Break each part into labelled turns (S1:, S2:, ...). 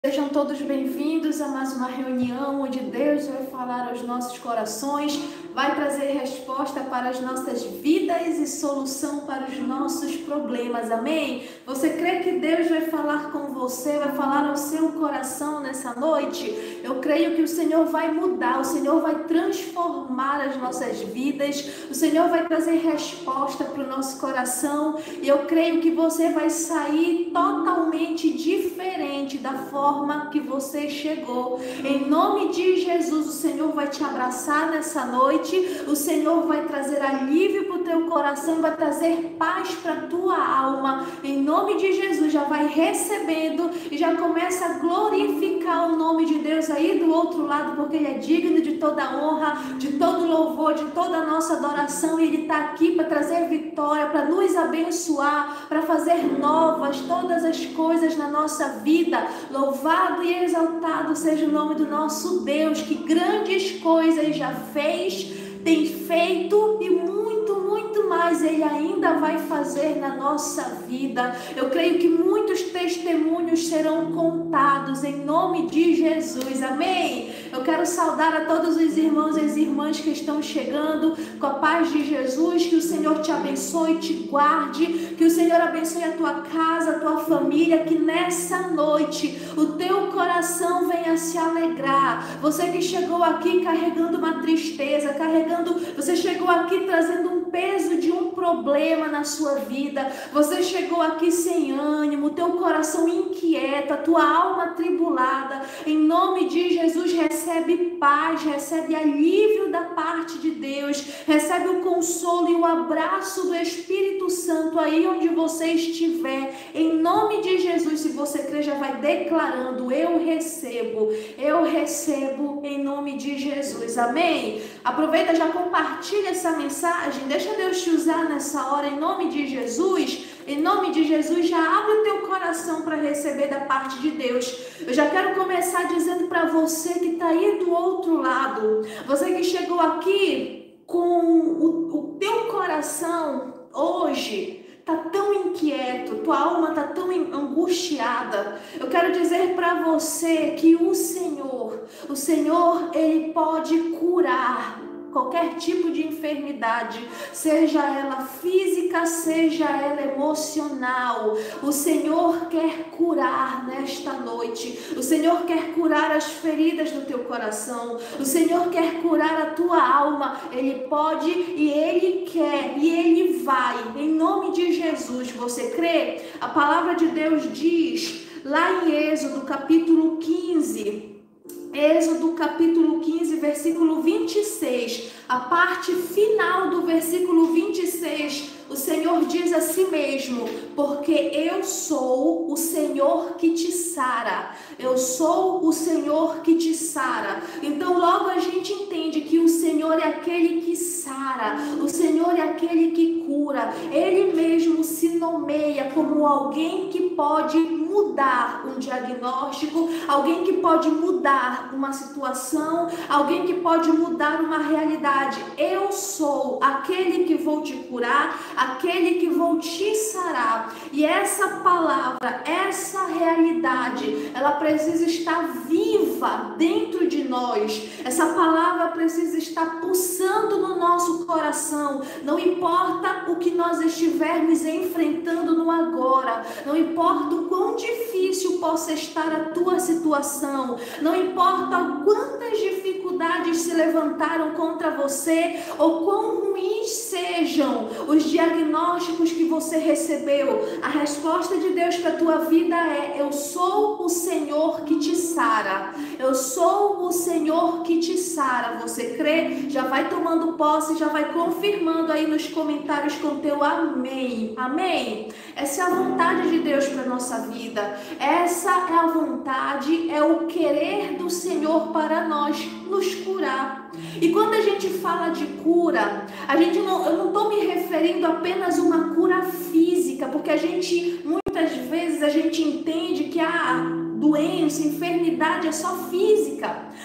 S1: Sejam todos bem-vindos a mais uma reunião onde Deus vai falar aos nossos corações, vai trazer resposta para as nossas vidas e solução para os nossos problemas, amém? Você crê que Deus vai falar com você, vai falar ao seu coração nessa noite? Eu creio que o Senhor vai mudar, o Senhor vai transformar as nossas vidas, o Senhor vai trazer resposta para o nosso coração e eu creio que você vai sair totalmente diferente da forma que você chegou. Em nome de Jesus, o Senhor vai te abraçar nessa noite, o Senhor vai trazer alívio para o teu coração, vai trazer paz para a tua alma. Em nome de Jesus, já vai recebendo e já começa a glorificar o nome de Deus aí do outro lado, porque Ele é digno de toda honra, de todo louvor, de toda a nossa adoração, e Ele está aqui para trazer vitória, para nos abençoar, para fazer novas todas as coisas na nossa vida. Louvado e exaltado seja o nome do nosso Deus, que grandes coisas já fez, tem feito e muito mais Ele ainda vai fazer na nossa vida. Eu creio que muitos testemunhos serão contados em nome de Jesus, amém? Eu quero saudar a todos os irmãos e as irmãs que estão chegando com a paz de Jesus, que o Senhor te abençoe, te guarde, que o Senhor abençoe a tua casa, a tua família, que nessa noite o teu coração venha se alegrar. Você que chegou aqui carregando uma tristeza, você chegou aqui trazendo um peso de um problema na sua vida, você chegou aqui sem ânimo, teu coração inquieto, a tua alma atribulada, em nome de Jesus, recebe paz, recebe alívio da parte de Deus, recebe o consolo e o abraço do Espírito Santo aí onde você estiver, em nome de Jesus. Se você crê, já vai declarando: eu recebo em nome de Jesus, amém? Aproveita, já compartilha essa mensagem, deixa Deus te usar nessa hora, em nome de Jesus. Em nome de Jesus, já abre o teu coração para receber da parte de Deus. Eu já quero começar dizendo para você que está aí do outro lado, você que chegou aqui com o teu coração hoje está tão inquieto, tua alma está tão angustiada. Eu quero dizer para você que o Senhor, Ele pode curar qualquer tipo de enfermidade, seja ela física, seja ela emocional. O Senhor quer curar nesta noite. O Senhor quer curar as feridas do teu coração. O Senhor quer curar a tua alma. Ele pode e Ele quer e Ele vai. Em nome de Jesus, você crê? A palavra de Deus diz lá em Êxodo capítulo 15, versículo 26, a parte final do versículo 26, o Senhor diz a si mesmo: porque eu sou o Senhor que te sara. Eu sou o Senhor que te sara. Então logo a gente entende que o Senhor é aquele que sara, o Senhor é aquele que cura. Ele mesmo se nomeia como alguém que pode mudar um diagnóstico, alguém que pode mudar uma situação, alguém que pode mudar uma realidade. Eu sou aquele que vou te curar, aquele que vou te sarar. E essa palavra, essa realidade, ela precisa estar viva dentro de nós. Essa palavra precisa estar pulsando no nosso coração. Não importa o que nós estivermos enfrentando no agora, não importa o quão difícil possa estar a tua situação, não importa quantas dificuldades se levantaram contra você ou quão ruins sejam os diagnósticos que você recebeu, a resposta de Deus para a tua vida é: eu sou o Senhor que te sara. Eu sou o Senhor que te sara. Você crê? Já vai tomando posse, já vai confirmando aí nos comentários com teu amém. Amém? Essa é a vontade de Deus para a nossa vida. Essa é a vontade, é o querer do Senhor para nós, nos curar. E quando a gente fala de cura, eu não estou me referindo apenas a uma cura física, porque muitas vezes a gente entende que a doença, enfermidade é só física.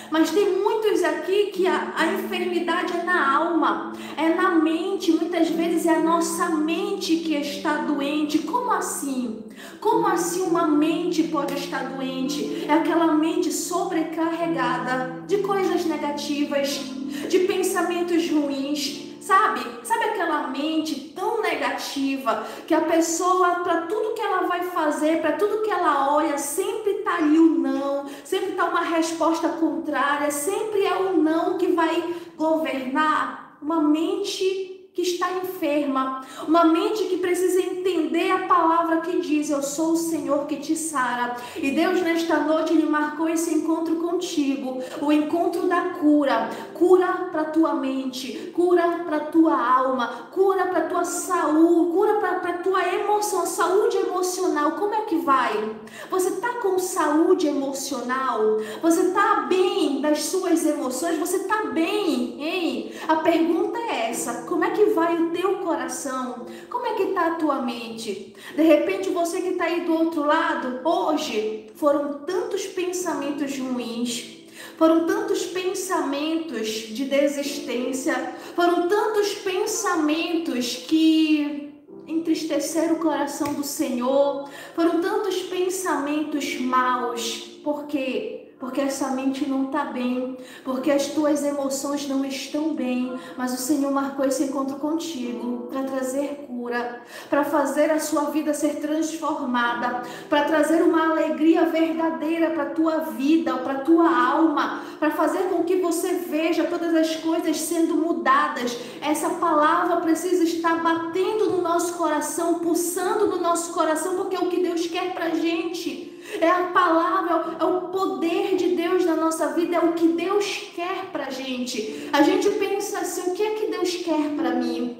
S1: Mas tem muitos aqui que a enfermidade é na alma, é na mente. Muitas vezes é a nossa mente que está doente. Como assim? Como assim uma mente pode estar doente? É aquela mente sobrecarregada de coisas negativas, de pensamentos ruins. Sabe aquela mente tão negativa que a pessoa, para tudo que ela vai fazer, para tudo que ela olha, sempre está ali o não, sempre está uma resposta contrária, sempre é o não que vai governar. Uma mente que está enferma, uma mente que precisa entender a palavra que diz: eu sou o Senhor que te sara. E Deus nesta noite Ele marcou esse encontro contigo, o encontro da cura para tua mente, cura para tua alma, cura para tua saúde, cura para tua emoção, saúde emocional. Como é que vai? Você está com saúde emocional? Você está bem das suas emoções? Você está bem, hein? A pergunta é essa: como é que vai o teu coração? Como é que está a tua mente? De repente você que está aí do outro lado, hoje foram tantos pensamentos ruins, foram tantos pensamentos de desistência, foram tantos pensamentos que entristeceram o coração do Senhor, foram tantos pensamentos maus. Por quê? Porque essa mente não está bem, porque as tuas emoções não estão bem, mas o Senhor marcou esse encontro contigo para trazer cura, para fazer a sua vida ser transformada, para trazer uma alegria verdadeira para a tua vida, para a tua alma, para fazer com que você veja todas as coisas sendo mudadas. Essa palavra precisa estar batendo no nosso coração, pulsando no nosso coração, porque é o que Deus quer para a gente. É a palavra, é o poder de Deus na nossa vida, é o que Deus quer pra gente. A gente pensa assim: o que é que Deus quer pra mim?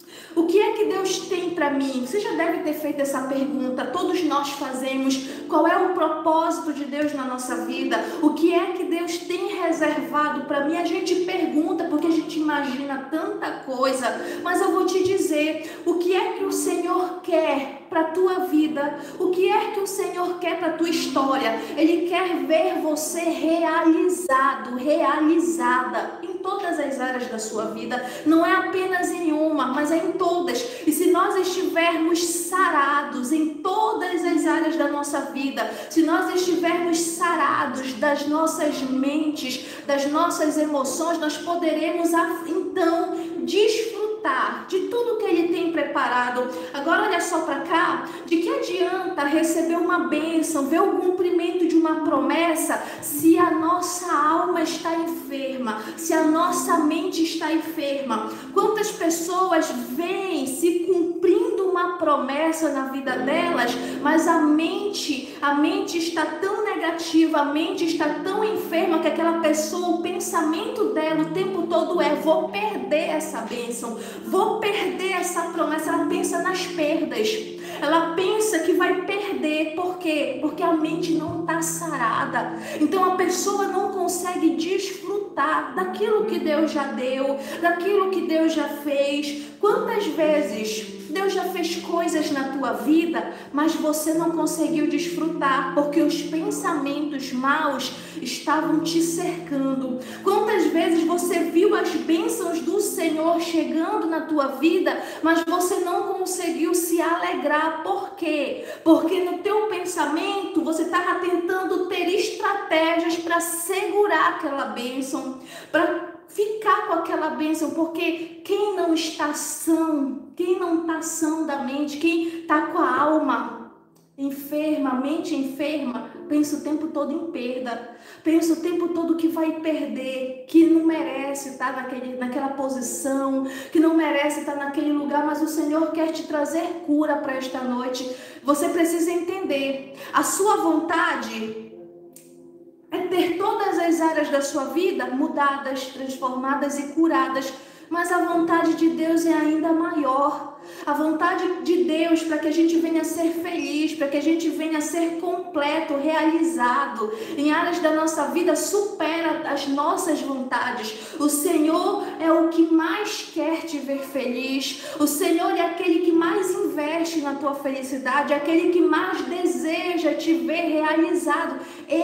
S1: O que é que Deus tem para mim? Você já deve ter feito essa pergunta, todos nós fazemos. Qual é o propósito de Deus na nossa vida? O que é que Deus tem reservado para mim? A gente pergunta porque a gente imagina tanta coisa, mas eu vou te dizer, o que é que o Senhor quer para a tua vida? O que é que o Senhor quer para a tua história? Ele quer ver você realizado, realizada em todas as áreas da sua vida. Não é apenas em uma, mas é em todas. E se nós estivermos sarados em todas as áreas da nossa vida, se nós estivermos sarados das nossas mentes, das nossas emoções, nós poderemos então desfrutar de tudo que Ele tem preparado. Agora olha só para cá, de que adianta receber uma bênção, ver o cumprimento de uma promessa, se a nossa alma está enferma, se a nossa mente está enferma? Quantas pessoas veem se cumprindo uma promessa na vida delas, mas a mente está tão negativa, a mente está tão enferma que aquela pessoa, o pensamento dela o tempo todo é: vou perder essa bênção, vou perder essa promessa. Ela pensa nas perdas, ela pensa que vai perder. Por quê? Porque a mente não está sarada. Então a pessoa não consegue desfrutar daquilo que Deus já deu, daquilo que Deus já fez. Quantas vezes Deus já fez coisas na tua vida, mas você não conseguiu desfrutar porque os pensamentos maus estavam te cercando? Quantas vezes você viu as bênçãos do Senhor chegando na tua vida, mas você não conseguiu se alegrar? Por quê? Porque no teu pensamento você estava tentando ter estratégias para segurar aquela bênção, para ficar com aquela bênção, porque quem não está são, quem não está são da mente, quem está com a alma enferma, a mente enferma, pensa o tempo todo em perda, pensa o tempo todo que vai perder, que não merece estar naquela posição, que não merece estar naquele lugar. Mas o Senhor quer te trazer cura para esta noite. Você precisa entender, a sua vontade é ter todas as áreas da sua vida mudadas, transformadas e curadas. Mas a vontade de Deus é ainda maior. A vontade de Deus para que a gente venha a ser feliz, para que a gente venha a ser completo, realizado em áreas da nossa vida, supera as nossas vontades. O Senhor é o que mais quer te ver feliz. O Senhor é aquele que mais investe na tua felicidade, é aquele que mais deseja te ver realizado. Ele é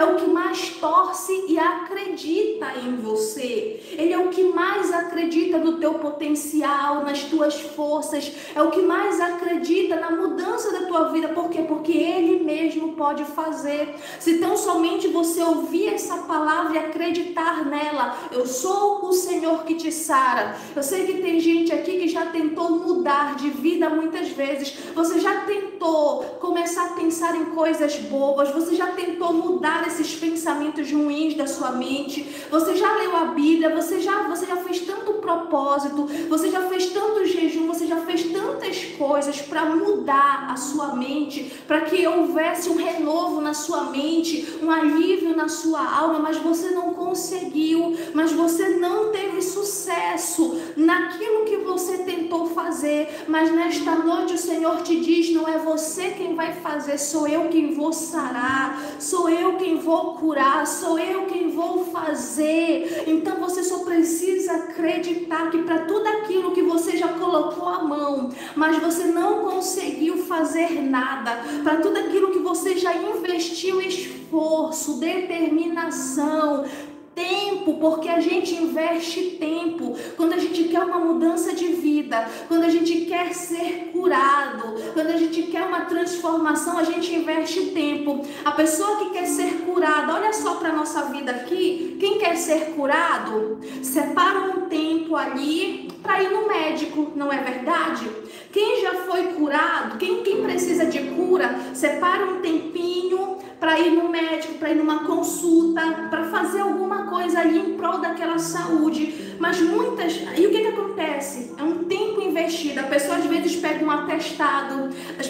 S1: é o que mais torce e acredita em você. Ele é o que mais acredita no teu potencial, nas tuas forças, é o que mais acredita na mudança da tua vida. Por quê? Porque Ele mesmo pode fazer. Se tão somente você ouvir essa palavra e acreditar nela, eu sou o Senhor que te sara. Eu sei que tem gente aqui que já tentou mudar de vida muitas vezes. Você já tentou começar a pensar em coisas boas, você já tentou mudar esses pensamentos ruins da sua mente, você já leu a Bíblia, você já fez tanto propósito, você já fez tanto jejum, você já fez tantas coisas para mudar a sua mente, para que houvesse um renovo na sua mente, um alívio na sua alma, mas você não conseguiu, mas você não teve sucesso naquilo que você tentou fazer. Mas nesta noite o Senhor te diz: não é você quem vai fazer, sou eu quem vou sarar, sou eu quem vou curar, sou eu quem vou fazer. Então você só precisa acreditar que para tudo aquilo que você já colocou a mão, mas você não conseguiu fazer nada, para tudo aquilo que você já investiu esforço, determinação, tempo, porque a gente investe tempo quando a gente quer uma mudança de vida, quando a gente quer ser curado, quando a gente quer uma transformação, a gente investe tempo. A pessoa que quer ser curada, olha só para a nossa vida aqui, quem quer ser curado, separa um tempo ali para ir no médico, não é verdade? Quem já foi curado, quem precisa de cura, separa um tempinho para ir no médico, para ir numa consulta, para fazer alguma coisa ali em prol daquela saúde. Mas muitas... E o que acontece? É um tempo investido. A pessoa às vezes pega um atestado,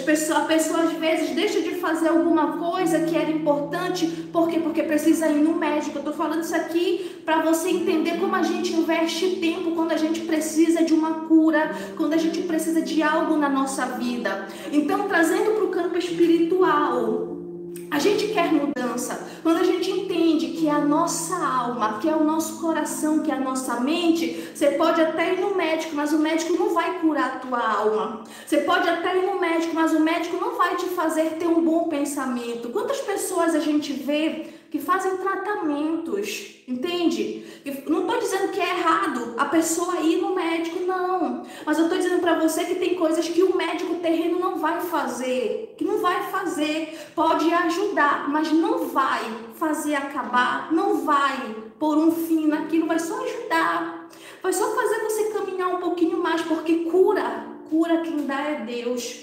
S1: a pessoa às vezes deixa de fazer alguma coisa que era importante. Por quê? Porque precisa ir no médico. Eu estou falando isso aqui para você entender como a gente investe tempo quando a gente precisa de uma cura, quando a gente precisa de algo na nossa vida. Então, trazendo para o campo espiritual, a gente quer mudança quando a gente entende que é a nossa alma, que é o nosso coração, que é a nossa mente. Você pode até ir no médico, mas o médico não vai curar a tua alma. Você pode até ir no médico, mas o médico não vai te fazer ter um bom pensamento. Quantas pessoas a gente vê que fazem tratamentos, entende? Não estou dizendo que é errado a pessoa ir no médico, não. Mas eu estou dizendo para você que tem coisas que o médico terreno não vai fazer, que não vai fazer. Pode ajudar, mas não vai fazer acabar, não vai pôr um fim naquilo, vai só ajudar. Vai só fazer você caminhar um pouquinho mais, porque cura quem dá é Deus.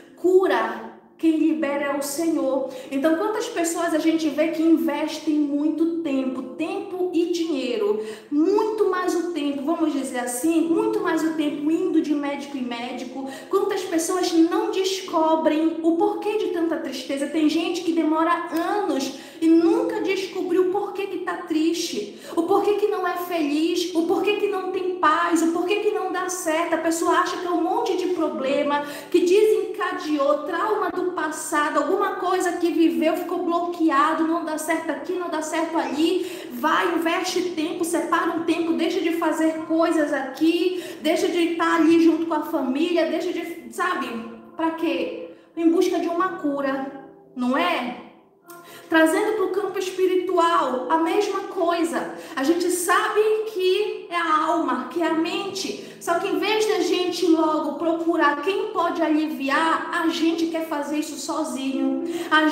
S1: Cura quem libera é o Senhor. Então, quantas pessoas a gente vê que investem muito tempo e dinheiro, muito mais o tempo, vamos dizer assim, muito mais o tempo indo de médico em médico. Quantas pessoas não descobrem o porquê de tanta tristeza? Tem gente que demora anos e nunca descobriu o porquê que está triste, o porquê que não é feliz, o porquê que não tem paz, o porquê que não dá certo. A pessoa acha que é um monte de problema que desencadeou, trauma do passado, alguma coisa que viveu, ficou bloqueado, não dá certo aqui, não dá certo ali. Vai, investe tempo, separa um tempo, deixa de fazer coisas aqui, deixa de estar ali junto com a família, deixa de, sabe, para quê? Em busca de uma cura, não é? Trazendo para o campo espiritual, a mesma coisa. A gente sabe que é a alma, que é a mente. Só que em vez da gente logo procurar quem pode aliviar, a gente quer fazer isso sozinho. A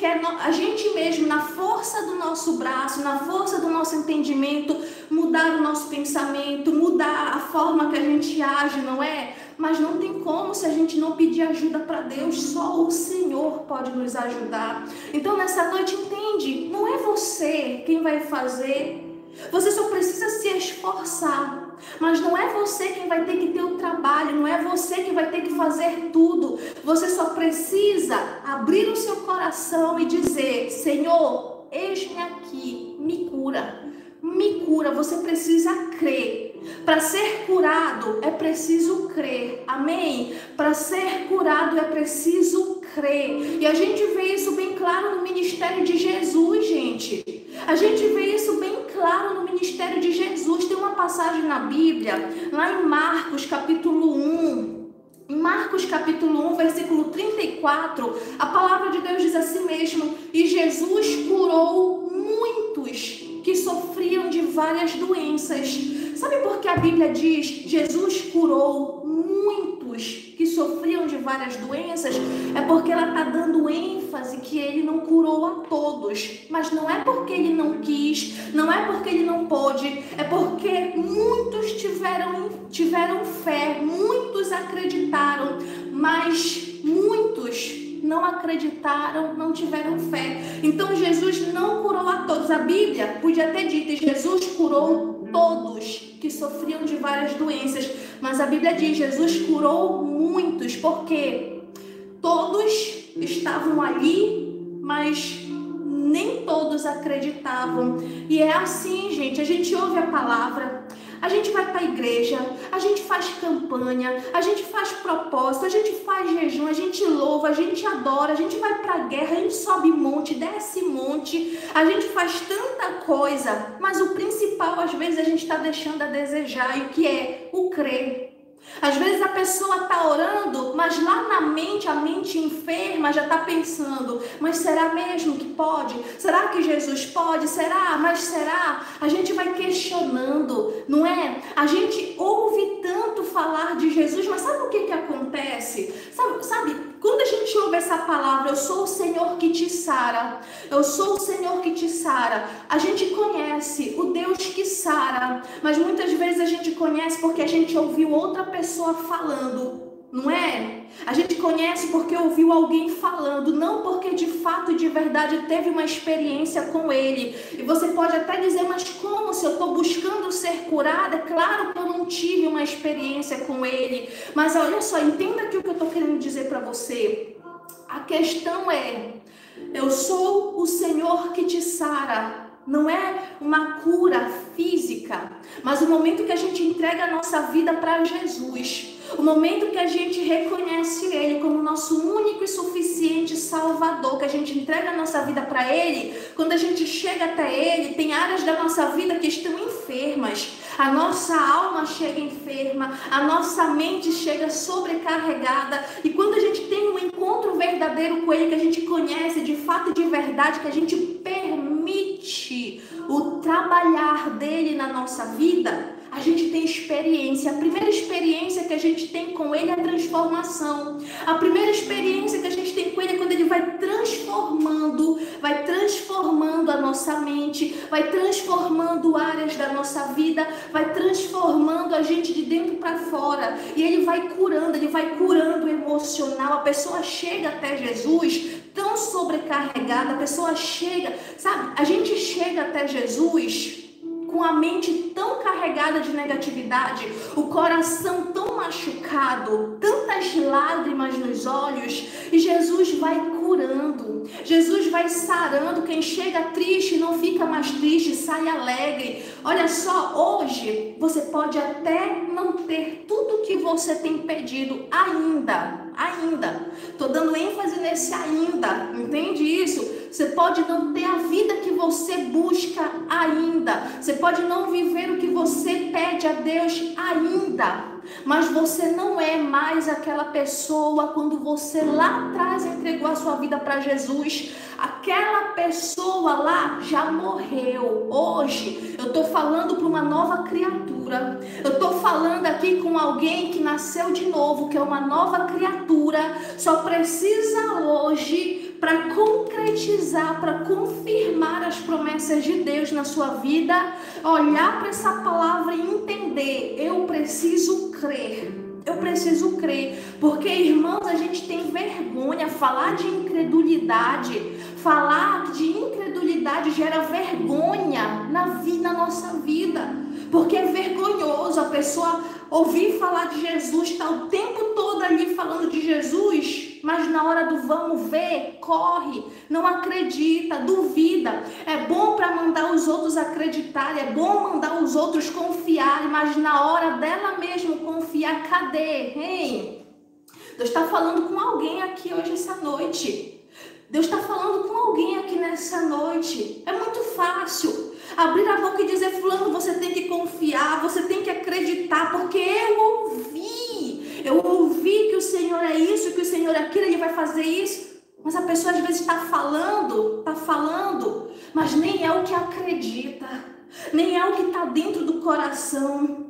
S1: gente mesmo, na força do nosso braço, na força do nosso entendimento, mudar o nosso pensamento, mudar a forma que a gente age, não é? Mas não tem como se a gente não pedir ajuda para Deus. Só o Senhor pode nos ajudar. Então nessa noite entende, não é você quem vai fazer. Você só precisa se esforçar. Mas não é você quem vai ter que ter o trabalho, não é você que vai ter que fazer tudo. Você só precisa abrir o seu coração e dizer: Senhor, eis-me aqui, me cura. Me cura, você precisa crer. Para ser curado é preciso crer, amém? Para ser curado é preciso crer. E a gente vê isso bem claro no ministério de Jesus, gente. A gente vê isso bem claro no ministério de Jesus. Tem uma passagem na Bíblia, lá em Marcos capítulo 1. Em Marcos capítulo 1, versículo 34, a palavra de Deus diz assim mesmo: e Jesus curou várias doenças. Sabe por que a Bíblia diz Jesus curou muitos que sofriam de várias doenças? É porque ela está dando ênfase que ele não curou a todos. Mas não é porque ele não quis, não é porque ele não pôde, é porque muitos tiveram fé, muitos acreditaram, mas muitos não acreditaram, não tiveram fé. Então Jesus não curou a todos. A Bíblia podia ter dito: Jesus curou todos que sofriam de várias doenças, mas a Bíblia diz: Jesus curou muitos, porque todos estavam ali, mas nem todos acreditavam. E é assim, gente, a gente ouve a palavra, a gente vai para a igreja, a gente faz campanha, a gente faz propósito, a gente faz jejum, a gente louva, a gente adora, a gente vai para a guerra, a gente sobe monte, desce monte, a gente faz tanta coisa, mas o principal às vezes a gente está deixando a desejar, e o que é? O crer. Às vezes a pessoa está orando, mas lá na mente, a mente enferma já está pensando: mas será mesmo que pode? Será que Jesus pode? Será? Mas será? A gente vai questionando, não é? A gente ouve tanto falar de Jesus, mas sabe o que acontece? Sabe? Quando a gente ouve essa palavra, eu sou o Senhor que te sara, eu sou o Senhor que te sara, a gente conhece o Deus que sara, mas muitas vezes a gente conhece porque a gente ouviu outra pessoa falando, não é? A gente conhece porque ouviu alguém falando, não porque de fato e de verdade teve uma experiência com ele. E você pode até dizer: mas como, se eu estou buscando ser curada? É claro que eu não tive uma experiência com ele. Mas olha só, entenda aqui o que eu estou querendo dizer para você. A questão é: eu sou o Senhor que te sara. Não é uma cura física, mas o momento que a gente entrega a nossa vida para Jesus, o momento que a gente reconhece Ele como nosso único e suficiente Salvador, que a gente entrega a nossa vida para Ele, quando a gente chega até Ele, tem áreas da nossa vida que estão enfermas, a nossa alma chega enferma, a nossa mente chega sobrecarregada, e quando a gente tem um encontro verdadeiro com Ele, que a gente conhece de fato e de verdade, que a gente permite o trabalhar dele na nossa vida, a gente tem experiência. A primeira experiência que a gente tem com ele é a transformação. A primeira experiência que a gente tem com ele é quando ele vai transformando a nossa mente, vai transformando áreas da nossa vida, vai transformando a gente de dentro para fora. E ele vai curando o emocional. A pessoa chega até Jesus tão sobrecarregada, a pessoa chega, sabe? A gente chega até Jesus com a mente tão carregada de negatividade, o coração tão machucado, tantas lágrimas nos olhos, e Jesus vai curando, Jesus vai sarando. Quem chega triste não fica mais triste, sai alegre. Olha só, hoje você pode até não ter tudo que você tem pedido ainda, tô dando ênfase nesse ainda, entende isso? Você pode não ter a vida que você busca ainda. Você pode não viver o que você pede a Deus ainda. Mas você não é mais aquela pessoa quando você lá atrás entregou a sua vida para Jesus. Aquela pessoa lá já morreu. Hoje eu estou falando para uma nova criatura. Eu estou falando aqui com alguém que nasceu de novo, que é uma nova criatura. Só precisa hoje, para concretizar, para confirmar as promessas de Deus na sua vida, olhar para essa palavra e entender: eu preciso crer. Eu preciso crer, porque, irmãos, a gente tem vergonha. Falar de incredulidade gera vergonha na nossa vida, porque é vergonhoso a pessoa ouvir falar de Jesus, está o tempo todo ali falando de Jesus, mas na hora do vamos ver, corre, não acredita, duvida. É bom para mandar os outros acreditarem, é bom mandar os outros confiarem, mas na hora dela mesmo confiar, cadê? Hein? Deus está falando com alguém aqui hoje, essa noite. Deus está falando com alguém aqui nessa noite. É muito fácil abrir a boca e dizer: fulano, você tem que confiar, você tem que acreditar, porque eu ouvi que o Senhor é isso, que o Senhor é aquilo, Ele vai fazer isso. Mas a pessoa às vezes está falando, mas nem é o que acredita. nem é o que está dentro do coração,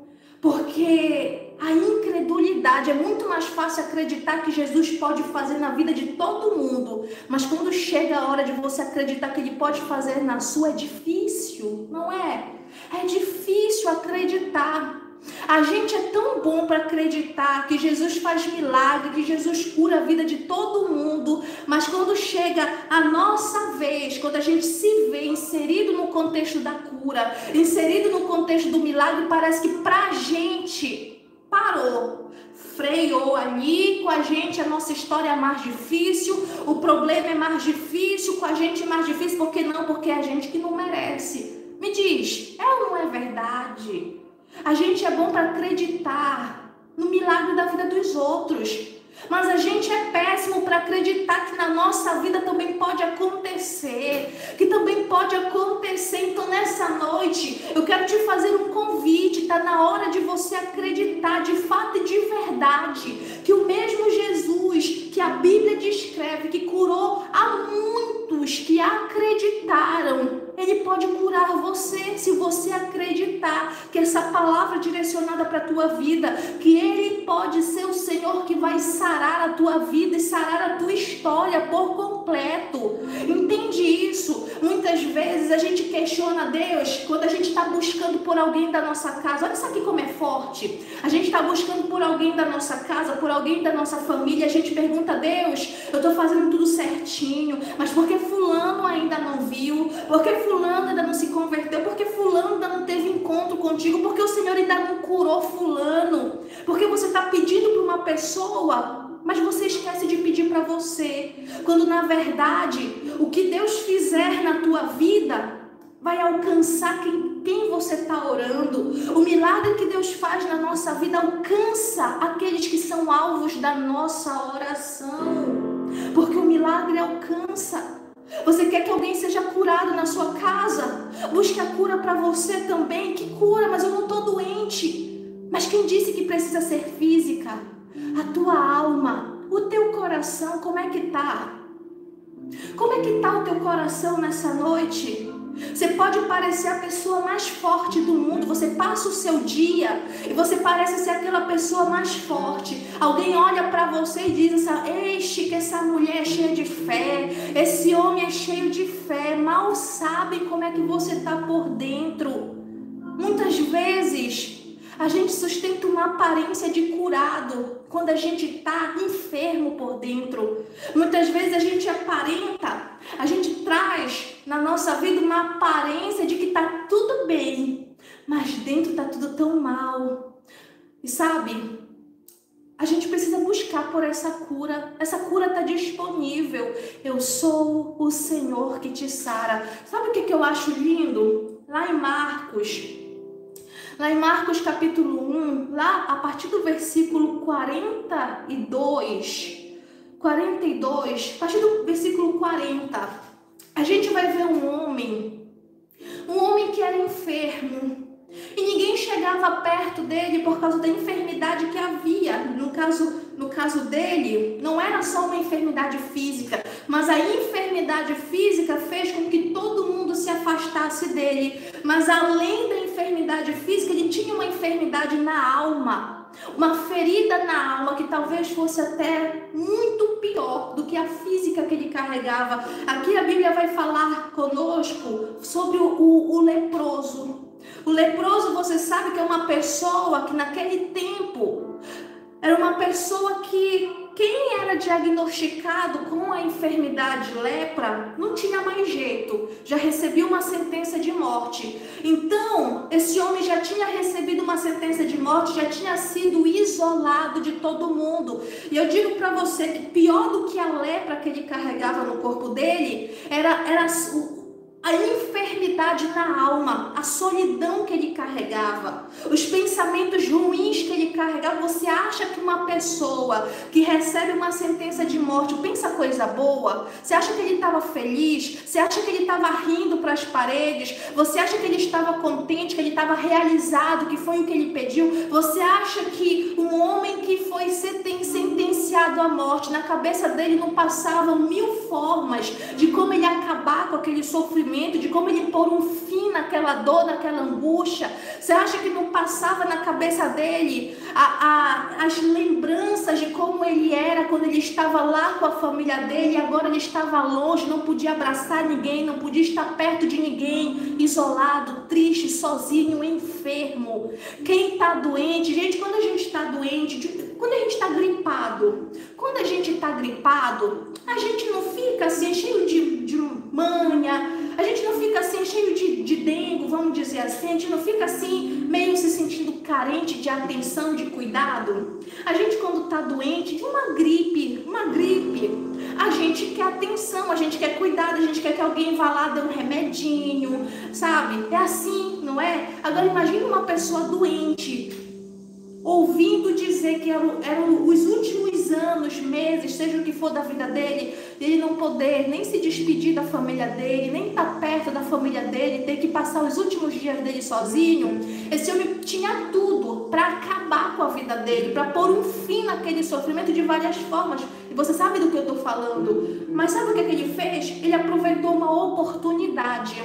S1: porque a incredulidade é muito mais fácil acreditar que Jesus pode fazer na vida de todo mundo, mas quando chega a hora de você acreditar que Ele pode fazer na sua, é difícil, não é? É difícil acreditar. A gente é tão bom para acreditar que Jesus faz milagre, que Jesus cura a vida de todo mundo, mas quando chega a nossa vez, quando a gente se vê inserido no contexto da cura, inserido no contexto do milagre, parece que pra gente parou, freou ali, com a gente a nossa história é mais difícil, o problema é mais difícil, com a gente é mais difícil, por que não? Porque é a gente que não merece. Me diz, é ou não é verdade? A gente é bom para acreditar no milagre da vida dos outros, mas a gente é péssimo para acreditar que na nossa vida também pode acontecer, que também pode acontecer. Então nessa noite eu quero te fazer um convite, está na hora de você acreditar de fato e de verdade que o mesmo Jesus que a Bíblia descreve, que curou a muitos que acreditaram, Ele pode curar você, se você acreditar que essa palavra é direcionada para a tua vida, que Ele pode ser o Senhor que vai sarar a tua vida e sarar a tua história por completo. Entende isso? Muitas vezes a gente questiona Deus quando a gente está buscando por alguém da nossa casa. Olha isso aqui como é forte. A gente está buscando por alguém da nossa casa, por alguém da nossa família. A gente pergunta a Deus, eu estou fazendo tudo certinho, mas por que fulano ainda não viu? Por que fulano ainda não se converteu? Por que fulano ainda não teve encontro contigo? Por que o Senhor ainda não curou fulano? Porque você está pedindo para uma pessoa, mas você esquece de pedir para você. Quando na verdade, o que Deus fizer na tua vida vai alcançar quem você está orando. O milagre que Deus faz na nossa vida alcança aqueles que são alvos da nossa oração. Porque o milagre alcança. Você quer que alguém seja curado na sua casa? Busque a cura para você também. Que cura? Mas eu não estou doente. Mas quem disse que precisa ser física? A tua alma, o teu coração, como é que está? Como é que está o teu coração nessa noite? Você pode parecer a pessoa mais forte do mundo. Você passa o seu dia e você parece ser aquela pessoa mais forte. Alguém olha para você e diz assim, eixe, que essa mulher é cheia de fé, esse homem é cheio de fé. Mal sabem como é que você está por dentro. Muitas vezes a gente sustenta uma aparência de curado quando a gente está enfermo por dentro. Muitas vezes a gente aparenta, a gente traz na nossa vida uma aparência de que está tudo bem, mas dentro está tudo tão mal. E sabe, a gente precisa buscar por essa cura. Essa cura está disponível. Eu sou o Senhor que te sara. Sabe o que eu acho lindo? Lá em Marcos capítulo 1, lá a partir do versículo 42, a partir do versículo 40, a gente vai ver um homem que era enfermo, e ninguém chegava perto dele por causa da enfermidade que havia. No caso dele, não era só uma enfermidade física, mas a enfermidade física fez com que todo mundo se afastasse dele. Mas além da enfermidade física, ele tinha uma enfermidade na alma, uma ferida na alma que talvez fosse até muito pior do que a física que ele carregava. Aqui a Bíblia vai falar conosco sobre o leproso. O leproso, você sabe que é uma pessoa que naquele tempo era uma pessoa que quem era diagnosticado com a enfermidade lepra não tinha mais jeito, já recebia uma sentença de morte. Então, esse homem já tinha recebido uma sentença de morte, já tinha sido isolado de todo mundo. E eu digo para você que pior do que a lepra que ele carregava no corpo dele, era a enfermidade na alma, a solidão que ele carregava, os pensamentos ruins que ele carregava. Você acha que uma pessoa que recebe uma sentença de morte pensa coisa boa? Você acha que ele estava feliz? Você acha que ele estava rindo para as paredes? Você acha que ele estava contente, que ele estava realizado, que foi o que ele pediu? Você acha que um homem que foi sentenciado à morte, na cabeça dele não passavam 1000 formas de como ele acabar com aquele sofrimento, de como ele pôr um fim naquela dor, naquela angústia? Você acha que não passava na cabeça dele as lembranças de como ele era quando ele estava lá com a família dele, e agora ele estava longe, não podia abraçar ninguém, não podia estar perto de ninguém, isolado, triste, sozinho, enfermo? Quem está doente, gente, quando a gente está doente, quando a gente está gripado, a gente não fica assim cheio de manha, a gente não fica assim cheio de dengue, vamos dizer assim, a gente não fica assim meio se sentindo carente de atenção, de cuidado. A gente, quando está doente de uma gripe, a gente quer atenção, a gente quer cuidado, a gente quer que alguém vá lá dar um remedinho, sabe? É assim, não é? Agora imagine uma pessoa doente, ouvindo dizer que eram os últimos anos, meses, seja o que for da vida dele, ele não poder nem se despedir da família dele, nem estar perto da família dele, ter que passar os últimos dias dele sozinho. Esse homem tinha tudo para acabar com a vida dele, para pôr um fim naquele sofrimento de várias formas. E você sabe do que eu estou falando. Mas sabe o que ele fez? Ele aproveitou uma oportunidade.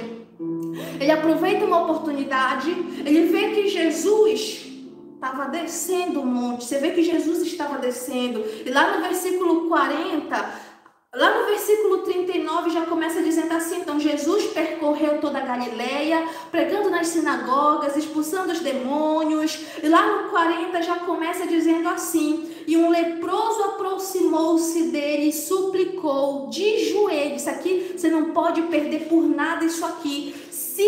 S1: Ele vê que Jesus estava descendo o monte. Você vê que Jesus estava descendo. E lá no versículo 40... Lá no versículo 39 já começa dizendo assim: então Jesus percorreu toda a Galileia, pregando nas sinagogas, expulsando os demônios. E lá no 40 já começa dizendo assim: e um leproso aproximou-se dele e suplicou de joelhos. Isso aqui você não pode perder por nada, isso aqui. Se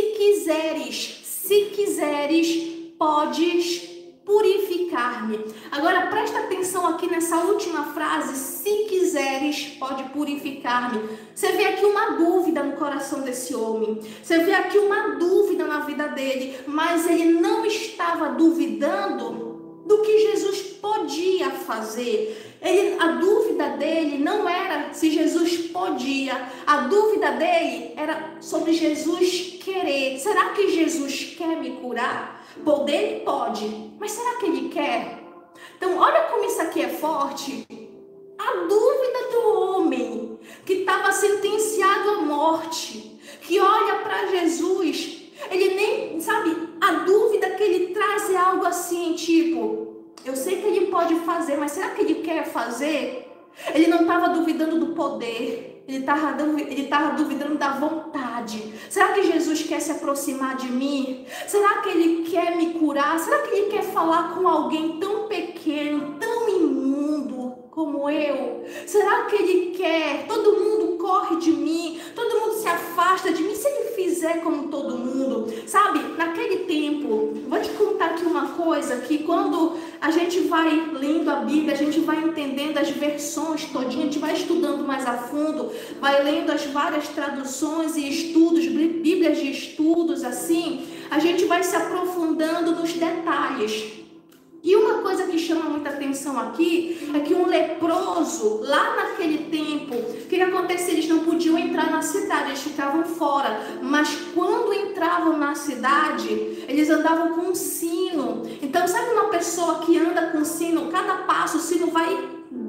S1: quiseres, podes purificar-me. Agora presta atenção aqui nessa última frase: se quiseres, pode purificar-me. Você vê aqui uma dúvida no coração desse homem, você vê aqui uma dúvida na vida dele, mas ele não estava duvidando do que Jesus podia fazer. A dúvida dele não era se Jesus podia, a dúvida dele era sobre Jesus querer. Será que Jesus quer me curar? Poder ele pode, mas será que ele quer? Então olha como isso aqui é forte. A dúvida do homem que estava sentenciado à morte, que olha para Jesus, ele nem sabe, a dúvida que ele traz é algo assim, tipo, eu sei que ele pode fazer, mas será que ele quer fazer? Ele não estava duvidando do poder, ele estava duvidando da vontade. Será que Jesus quer se aproximar de mim? Será que ele quer me curar? Será que ele quer falar com alguém tão pequeno, tão imundo como eu? Será que ele quer? Todo mundo corre de mim, todo mundo se afasta de mim. Se ele fizer como todo mundo, sabe? Naquele tempo, vou te contar aqui uma coisa, que quando a gente vai lendo a Bíblia, a gente vai entendendo as versões todinhas, a gente vai estudando mais a fundo, vai lendo as várias traduções e estudos, bíblias de estudos, assim, a gente vai se aprofundando nos detalhes. E uma coisa que chama muita atenção aqui é que um leproso, lá naquele tempo, o que acontecia? Eles não podiam entrar na cidade, eles ficavam fora. Mas quando entravam na cidade, eles andavam com um sino. Então, sabe uma pessoa que anda com sino? Cada passo o sino vai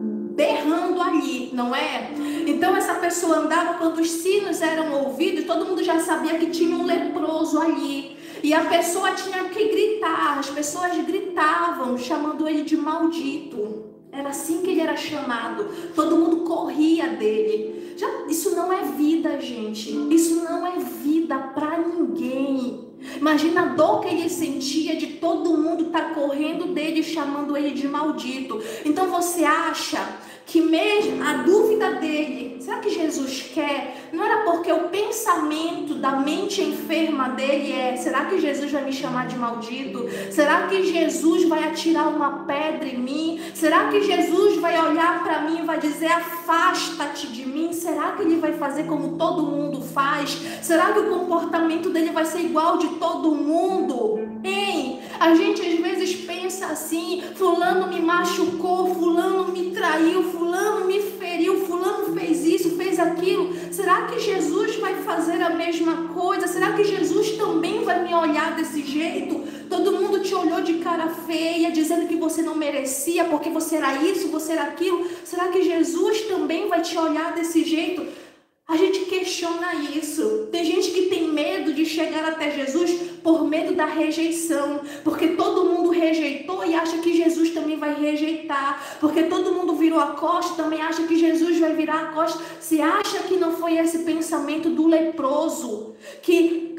S1: berrando ali, não é? Então essa pessoa andava, quando os sinos eram ouvidos, todo mundo já sabia que tinha um leproso ali. E a pessoa tinha que gritar, as pessoas gritavam, chamando ele de maldito. Era assim que ele era chamado. Todo mundo corria dele. Isso não é vida, gente. Isso não é vida para ninguém. Imagina a dor que ele sentia de todo mundo estar correndo dele, chamando ele de maldito. Então você acha que mesmo a dúvida dele, será que Jesus quer? Não era porque o pensamento da mente enferma dele será que Jesus vai me chamar de maldito? Será que Jesus vai atirar uma pedra em mim? Será que Jesus vai olhar para mim e vai dizer, afasta-te de mim? Será que ele vai fazer como todo mundo faz? Será que o comportamento dele vai ser igual de todo mundo? Hein? A gente às vezes pensa assim, fulano me machucou, fulano me traiu, fulano me feriu, fulano fez isso, fez aquilo. Será que Jesus vai fazer a mesma coisa? Será que Jesus também vai me olhar desse jeito? Todo mundo te olhou de cara feia, dizendo que você não merecia, porque você era isso, você era aquilo. Será que Jesus também vai te olhar desse jeito? A gente questiona isso. Tem gente que tem medo de chegar até Jesus por medo da rejeição, porque todo mundo rejeitou e acha que Jesus também vai rejeitar, porque todo mundo virou a costa, também acha que Jesus vai virar a costa. Se acha que não foi esse pensamento do leproso, que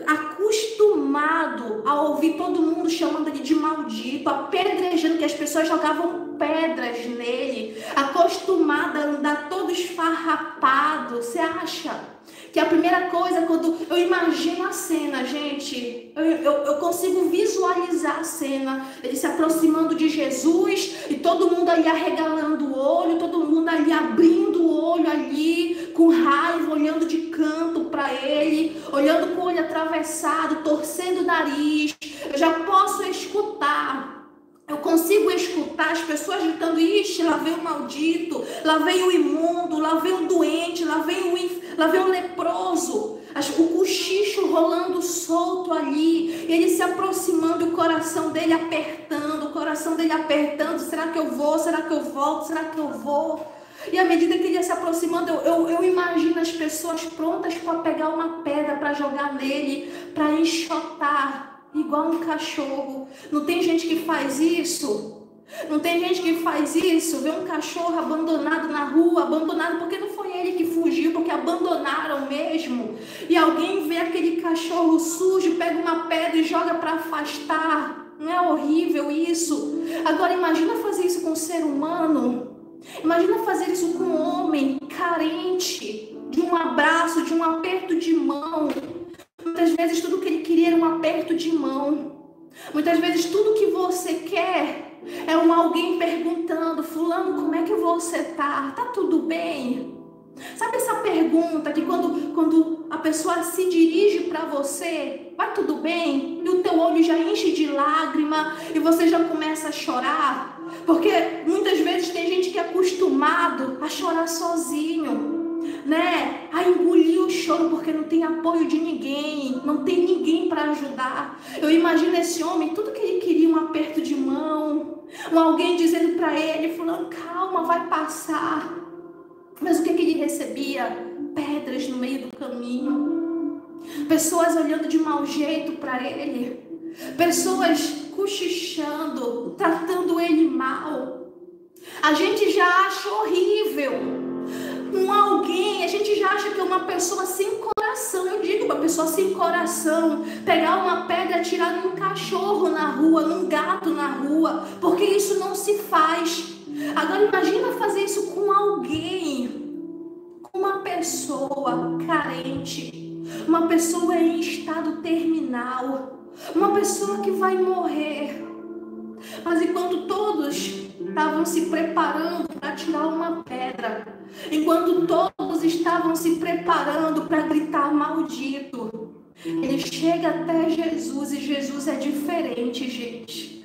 S1: acostumado a ouvir todo mundo chamando ele de maldito, apedrejando, que as pessoas jogavam pedras nele, acostumado a andar todo esfarrapado. Você acha que a primeira coisa, quando eu imagino a cena, gente, eu consigo visualizar a cena, ele se aproximando de Jesus e todo mundo ali arregalando o olho, todo mundo ali abrindo o olho ali, com raiva, olhando de canto para ele, olhando com o olho atravessado, torcendo o nariz. Eu já posso escutar. Eu consigo escutar as pessoas gritando: ixi, lá vem o maldito, lá vem o imundo, lá vem o doente, lá vem o leproso. O cochicho rolando solto ali, ele se aproximando, o coração dele apertando, será que eu vou, será que eu volto, será que eu vou? E à medida que ele ia se aproximando, eu imagino as pessoas prontas para pegar uma pedra, para jogar nele, para enxotar, igual um cachorro. Não tem gente que faz isso? Não tem gente que faz isso? Vê um cachorro abandonado na rua, abandonado porque não foi ele que fugiu, porque abandonaram mesmo. E alguém vê aquele cachorro sujo, pega uma pedra e joga para afastar. Não é horrível isso? Agora imagina fazer isso com um ser humano. Imagina fazer isso com um homem carente de um abraço, de um aperto de mão. Muitas vezes tudo que ele queria era um aperto de mão. Muitas vezes tudo que você quer é alguém perguntando: fulano, como é que você tá? Tá tudo bem? Sabe essa pergunta que quando a pessoa se dirige para você, vai tudo bem? E o teu olho já enche de lágrima e você já começa a chorar? Porque muitas vezes tem gente que é acostumado a chorar sozinho, né? A engolir o choro porque não tem apoio de ninguém, não tem ninguém para ajudar. Eu imagino esse homem, tudo que ele queria, um aperto de mão, alguém dizendo para ele, fulano, calma, vai passar. Mas o que ele recebia? Pedras no meio do caminho, pessoas olhando de mau jeito para ele, pessoas cochichando, tratando ele mal. A gente já acha horrível alguém, a gente já acha que é uma pessoa sem coração. Eu digo, uma pessoa sem coração pegar uma pedra e atirar num cachorro na rua, num gato na rua, porque isso não se faz. Agora imagina fazer isso com alguém, com uma pessoa carente, uma pessoa em estado terminal, uma pessoa que vai morrer. Mas enquanto todos estavam se preparando para tirar uma pedra, enquanto todos estavam se preparando para gritar maldito, ele chega até Jesus, e Jesus é diferente, gente.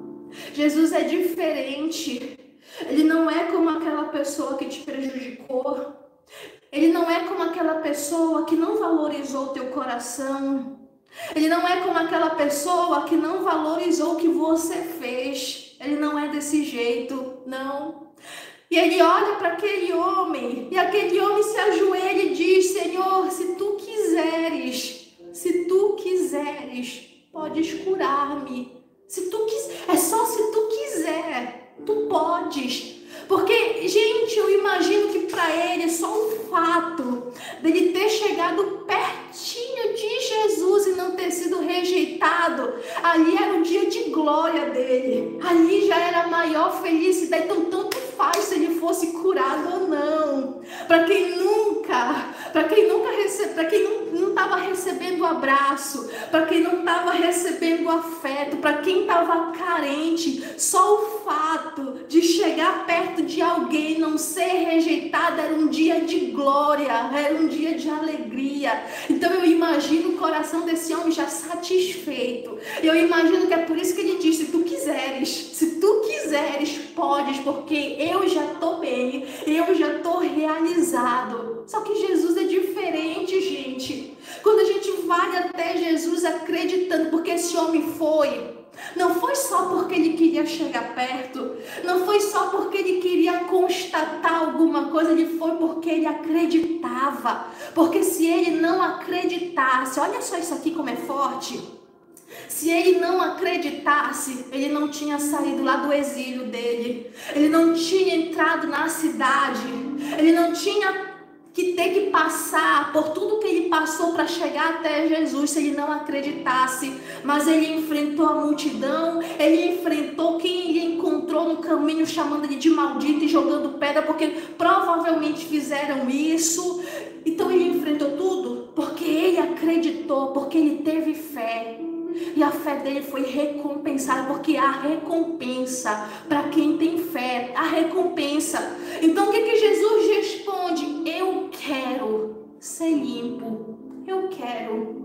S1: Jesus é diferente. Ele não é como aquela pessoa que te prejudicou. Ele não é como aquela pessoa que não valorizou o teu coração. Ele não é como aquela pessoa que não valorizou o que você fez. Ele não é desse jeito, não. E ele olha para aquele homem, e aquele homem se ajoelha e diz: Senhor, se tu quiseres, podes curar-me. É só se tu quiser, tu podes. Porque, gente, eu imagino que para ele só o fato dele ter chegado pertinho de Jesus e não ter sido rejeitado, ali era um dia de glória dele. Ali já era a maior felicidade. Então, tanto faz se ele fosse curado ou não. Para quem não estava recebendo abraço, para quem não estava recebendo afeto, para quem estava carente, só o fato de chegar perto de alguém, não ser rejeitado, era um dia de glória, era um dia de alegria. Então eu imagino o coração desse homem já satisfeito. Eu imagino que é por isso que ele diz: se tu quiseres, podes, porque eu já estou bem, eu já estou realizado. Só que Jesus é diferente, gente. Quando a gente vai até Jesus acreditando, porque esse homem foi, Não foi só porque ele queria chegar perto, não foi só porque ele queria constatar alguma coisa, ele foi porque ele acreditava. Porque se ele não acreditasse, olha só isso aqui como é forte. Se ele não acreditasse, ele não tinha saído lá do exílio dele, ele não tinha entrado na cidade, ele não tinha que ter que passar por tudo que ele passou para chegar até Jesus, se ele não acreditasse. Mas ele enfrentou a multidão, ele enfrentou quem ele encontrou no caminho, chamando ele de maldito e jogando pedra, porque provavelmente fizeram isso. Então ele enfrentou tudo porque ele acreditou, porque ele teve fé. E a fé dele foi recompensada, porque há recompensa para quem tem fé, há recompensa. Então o que Jesus responde? Eu quero ser limpo, eu quero.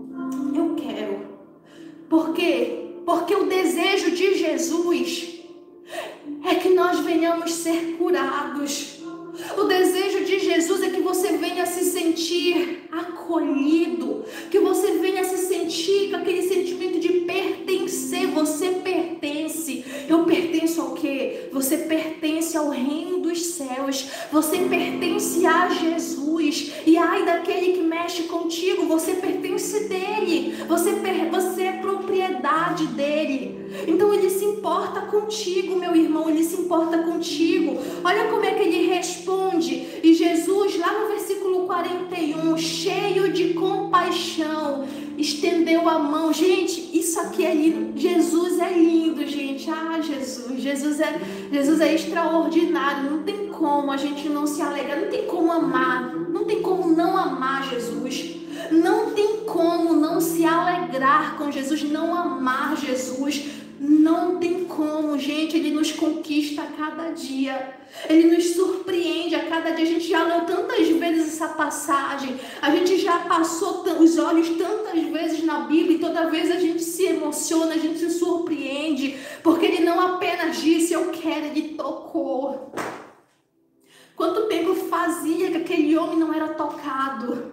S1: Por quê? Porque o desejo de Jesus é que nós venhamos ser curados. O desejo de Jesus é que você venha se sentir acolhido, que você venha se sentir com aquele sentimento de pertencer. Você pertence. Eu pertenço ao quê? Você pertence ao reino dos céus. Você pertence a Jesus. E ai daquele que mexe contigo, você pertence dele. Você é propriedade dele. Então ele se importa contigo, meu irmão, ele se importa contigo. Olha como é que ele responde. E Jesus, lá no versículo 41, cheio de compaixão, estendeu a mão. Gente, isso aqui é lindo. Jesus é lindo, gente. Jesus é extraordinário. Não tem como a gente não se alegrar, não tem como amar, não tem como não amar Jesus. Não tem como não se alegrar com Jesus, não amar Jesus. Não tem como, gente. Ele nos conquista a cada dia. Ele nos surpreende a cada dia. A gente já leu tantas vezes essa passagem. A gente já passou os olhos tantas vezes na Bíblia. E toda vez a gente se emociona, a gente se surpreende. Porque ele não apenas disse, eu quero, ele tocou. Quanto tempo fazia que aquele homem não era tocado?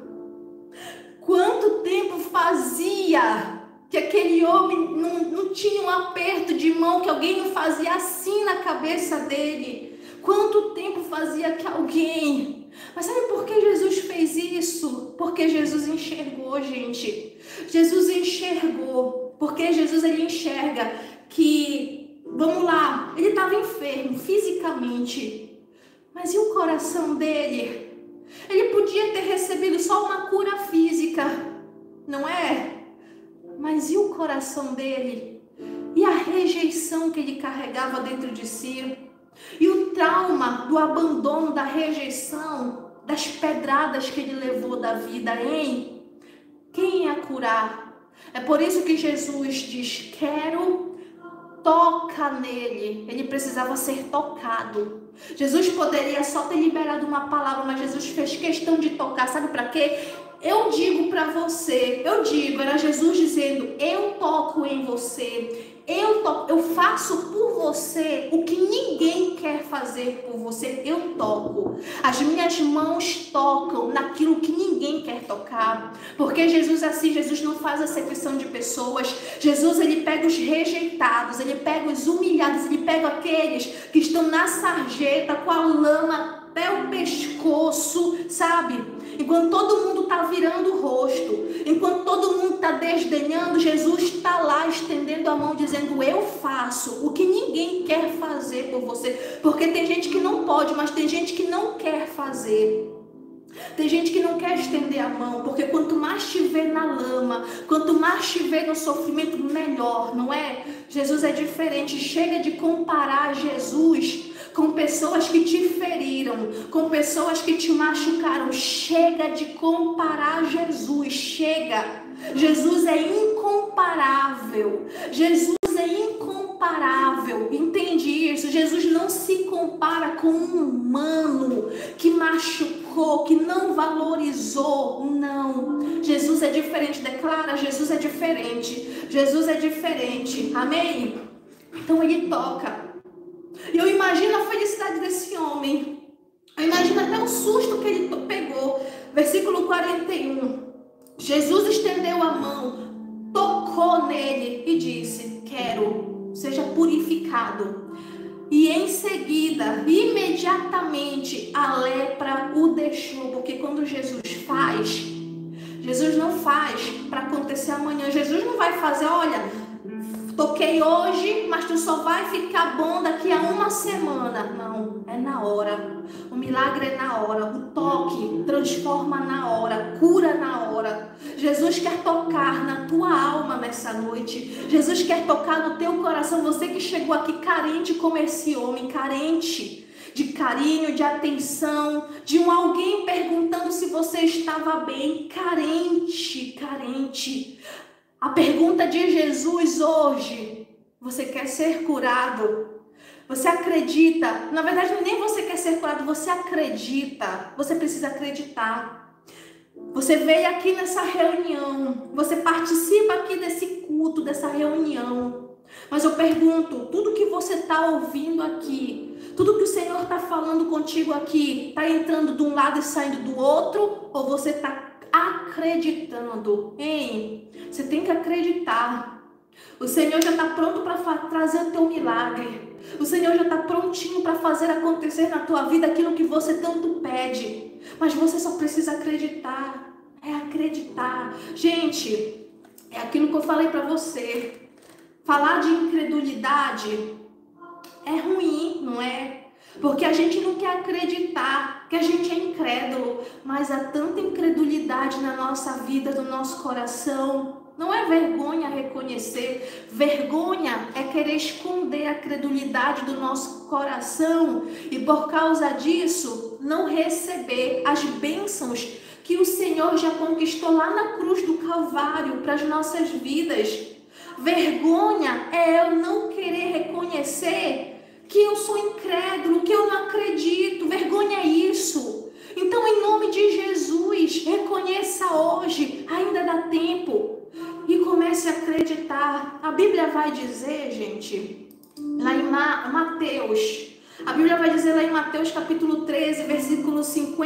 S1: Quanto tempo fazia que aquele homem não tinha um aperto de mão, que alguém não fazia assim na cabeça dele? Quanto tempo fazia que alguém... Mas sabe por que Jesus fez isso? Porque Jesus enxergou, gente. Jesus enxergou. Porque Jesus, ele enxerga que... Vamos lá, ele estava enfermo fisicamente. Mas e o coração dele? Ele podia ter recebido só uma cura física, não é? Mas e o coração dele? E a rejeição que ele carregava dentro de si? E o trauma do abandono, da rejeição, das pedradas que ele levou da vida, hein? Quem ia curar? É por isso que Jesus diz, quero, toca nele. Ele precisava ser tocado. Jesus poderia só ter liberado uma palavra, mas Jesus fez questão de tocar. Sabe para quê? Eu digo para você, era Jesus dizendo, eu toco em você, eu faço por você o que ninguém quer fazer por você, eu toco. As minhas mãos tocam naquilo que ninguém quer tocar, porque Jesus Jesus não faz acepção de pessoas. Jesus, ele pega os rejeitados, ele pega os humilhados, ele pega aqueles que estão na sarjeta com a lama até o pescoço, sabe? Enquanto todo mundo está virando o rosto, enquanto todo mundo está desdenhando, Jesus está lá estendendo a mão dizendo, eu faço o que ninguém quer fazer por você. Porque tem gente que não pode, mas tem gente que não quer fazer. Tem gente que não quer estender a mão, porque quanto mais te vê na lama, quanto mais te vê no sofrimento, melhor, não é? Jesus é diferente. Chega de comparar Jesus com pessoas que te feriram, com pessoas que te machucaram. Chega de comparar Jesus, chega. Jesus é incomparável. Jesus é incomparável. Entende isso? Jesus não se compara com um humano que machucou, que não valorizou. Não. Jesus é diferente. Declara, Jesus é diferente. Jesus é diferente. Amém? Então ele toca. E eu imagino a felicidade desse homem. Eu imagino até o susto que ele pegou. Versículo 41. Jesus estendeu a mão, tocou nele e disse, quero, seja purificado. E em seguida, imediatamente, a lepra o deixou. Porque quando Jesus não faz para acontecer amanhã. Jesus não vai fazer, olha, toquei hoje, mas tu só vai ficar bom daqui a uma semana. Não, é na hora. O milagre é na hora. O toque transforma na hora, cura na hora. Jesus quer tocar na tua alma nessa noite. Jesus quer tocar no teu coração. Você que chegou aqui carente como esse homem, carente de carinho, de atenção, de alguém perguntando se você estava bem, carente. A pergunta de Jesus hoje: você quer ser curado? Você acredita? Na verdade, nem você quer ser curado, você acredita. Você precisa acreditar. Você veio aqui nessa reunião, você participa aqui desse culto, dessa reunião. Mas eu pergunto, tudo que você está ouvindo aqui, tudo que o Senhor está falando contigo aqui, está entrando de um lado e saindo do outro? Ou você está acreditando? Hein? Você tem que acreditar. O Senhor já está pronto para trazer o teu milagre. O Senhor já está prontinho para fazer acontecer na tua vida aquilo que você tanto pede. Mas você só precisa acreditar. É acreditar. Gente, é aquilo que eu falei para você. Falar de incredulidade é ruim, não é? Porque a gente não quer acreditar, que a gente é incrédulo. Mas há tanta incredulidade na nossa vida, no nosso coração. Não é vergonha reconhecer. Vergonha é querer esconder a credulidade do nosso coração. E por causa disso, não receber as bênçãos que o Senhor já conquistou lá na cruz do Calvário para as nossas vidas. Vergonha é eu não querer reconhecer que eu sou incrédulo, que eu não acredito. Vergonha é isso. Então, em nome de Jesus, reconheça hoje, ainda dá tempo. E comece a acreditar. A Bíblia vai dizer, gente, lá em Mateus. A Bíblia vai dizer lá em Mateus capítulo 13, versículo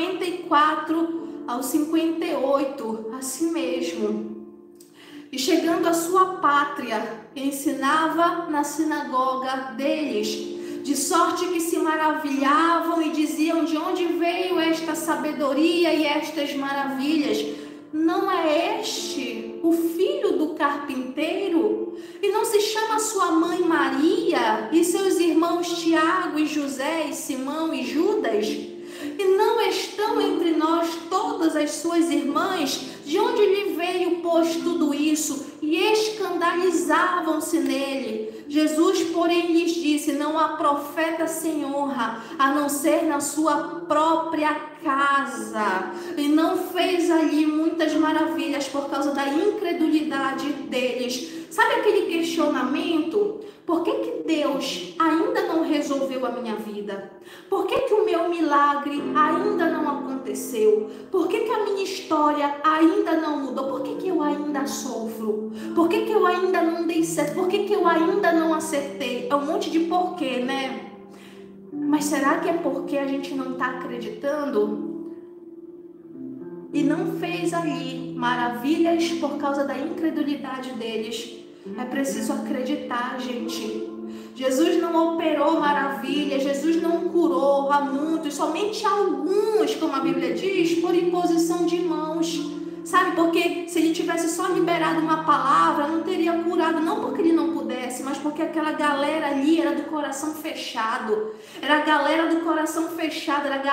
S1: 54 ao 58. Assim mesmo. E chegando à sua pátria, ensinava na sinagoga deles, de sorte que se maravilhavam e diziam: de onde veio esta sabedoria e estas maravilhas? Não é este o filho do carpinteiro? E não se chama sua mãe Maria e seus irmãos Tiago e José e Simão e Judas? E não estão entre nós todas as suas irmãs? De onde lhe veio, pois, tudo isso? E escandalizavam-se nele. Jesus, porém, lhes disse: não há profeta sem honra, a não ser na sua própria casa. E não fez ali muitas maravilhas por causa da incredulidade deles. Sabe aquele questionamento? Por que Deus ainda não resolveu a minha vida? Por que o meu milagre ainda não aconteceu? Por que a minha história ainda não mudou? Por que eu ainda sofro? Por que eu ainda não dei certo? Por que eu ainda não acertei? É um monte de porquê, né? Mas será que é porque a gente não está acreditando? E não fez ali maravilhas por causa da incredulidade deles. É preciso acreditar, gente. Jesus não operou maravilhas, Jesus não curou a muitos, somente alguns, como a Bíblia diz, por imposição de mãos. Sabe, porque se ele tivesse só liberado uma palavra, não teria curado, não porque ele não pudesse, mas porque aquela galera ali era do coração fechado. Era a galera do coração fechado, era a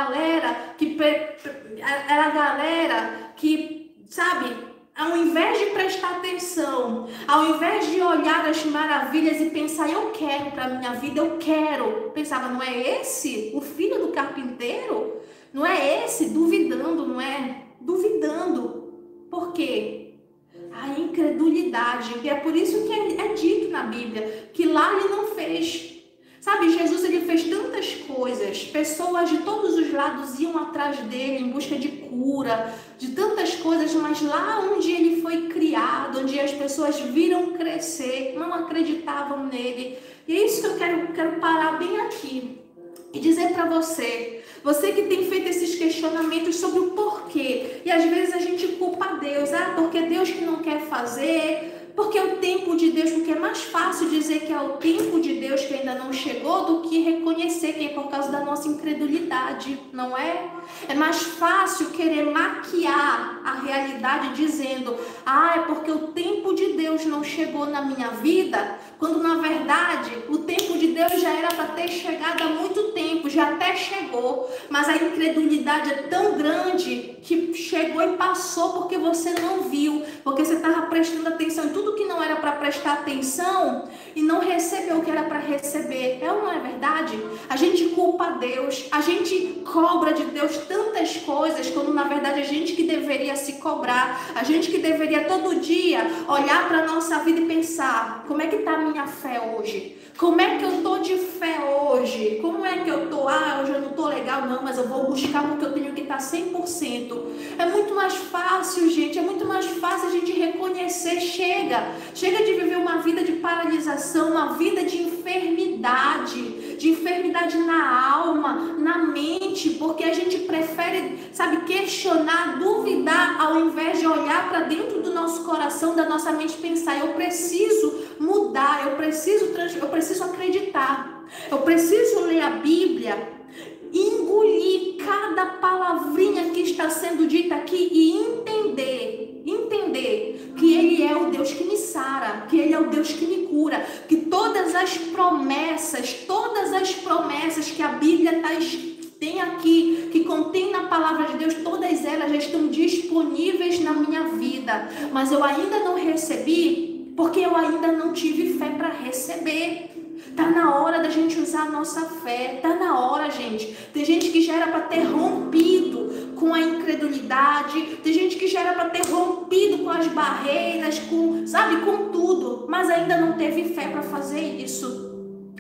S1: galera que, sabe, ao invés de prestar atenção, ao invés de olhar as maravilhas e pensar: eu quero para a minha vida, eu quero. Pensava: não é esse o filho do carpinteiro? Não é esse? Duvidando, não é? Duvidando. Por quê? A incredulidade. E é por isso que é dito na Bíblia que lá ele não fez. Sabe, Jesus, ele fez tantas coisas. Pessoas de todos os lados iam atrás dele em busca de cura, de tantas coisas, mas lá onde ele foi criado, onde as pessoas viram crescer, não acreditavam nele. E é isso que eu quero parar bem aqui e dizer para você. Você que tem feito esses questionamentos sobre o porquê. E às vezes a gente culpa Deus. Porque Deus que não quer fazer, porque é o tempo de Deus, porque mais fácil dizer que é o tempo de Deus que ainda não chegou do que reconhecer que é por causa da nossa incredulidade, não é? É mais fácil querer maquiar a realidade dizendo, é porque o tempo de Deus não chegou na minha vida, quando na verdade o tempo de Deus já era para ter chegado há muito tempo, já até chegou, mas a incredulidade é tão grande que chegou e passou porque você não viu, porque você estava prestando atenção em tudo que não era para prestar atenção e não recebeu o que era para receber. É ou não é verdade? A gente culpa Deus, a gente cobra de Deus tantas coisas, quando na verdade a gente que deveria se cobrar, a gente que deveria todo dia olhar para a nossa vida e pensar, como é que está a minha fé hoje? Como é que eu estou de fé hoje? Como é que eu estou? Hoje eu não estou legal não, mas eu vou buscar porque eu tenho que estar 100%. É muito mais fácil, gente, é muito mais fácil a gente reconhecer, chega de viver uma vida de paralisação, uma vida de enfermidade na alma, na mente, porque a gente prefere, questionar, duvidar, ao invés de olhar para dentro do nosso coração, da nossa mente, pensar, eu preciso mudar, eu preciso acreditar, eu preciso ler a Bíblia, engolir cada palavrinha que está sendo dita aqui e entender que Ele é o Deus que me sara, que Ele é o Deus que me cura, que todas as promessas que a Bíblia tem aqui, que contém na palavra de Deus, todas elas já estão disponíveis na minha vida, mas eu ainda não recebi, porque eu ainda não tive fé para receber. Tá na hora da gente usar a nossa fé, tá na hora, gente. Tem gente que já era para ter rompido com a incredulidade, tem gente que já era para ter rompido com as barreiras, com tudo, mas ainda não teve fé para fazer isso.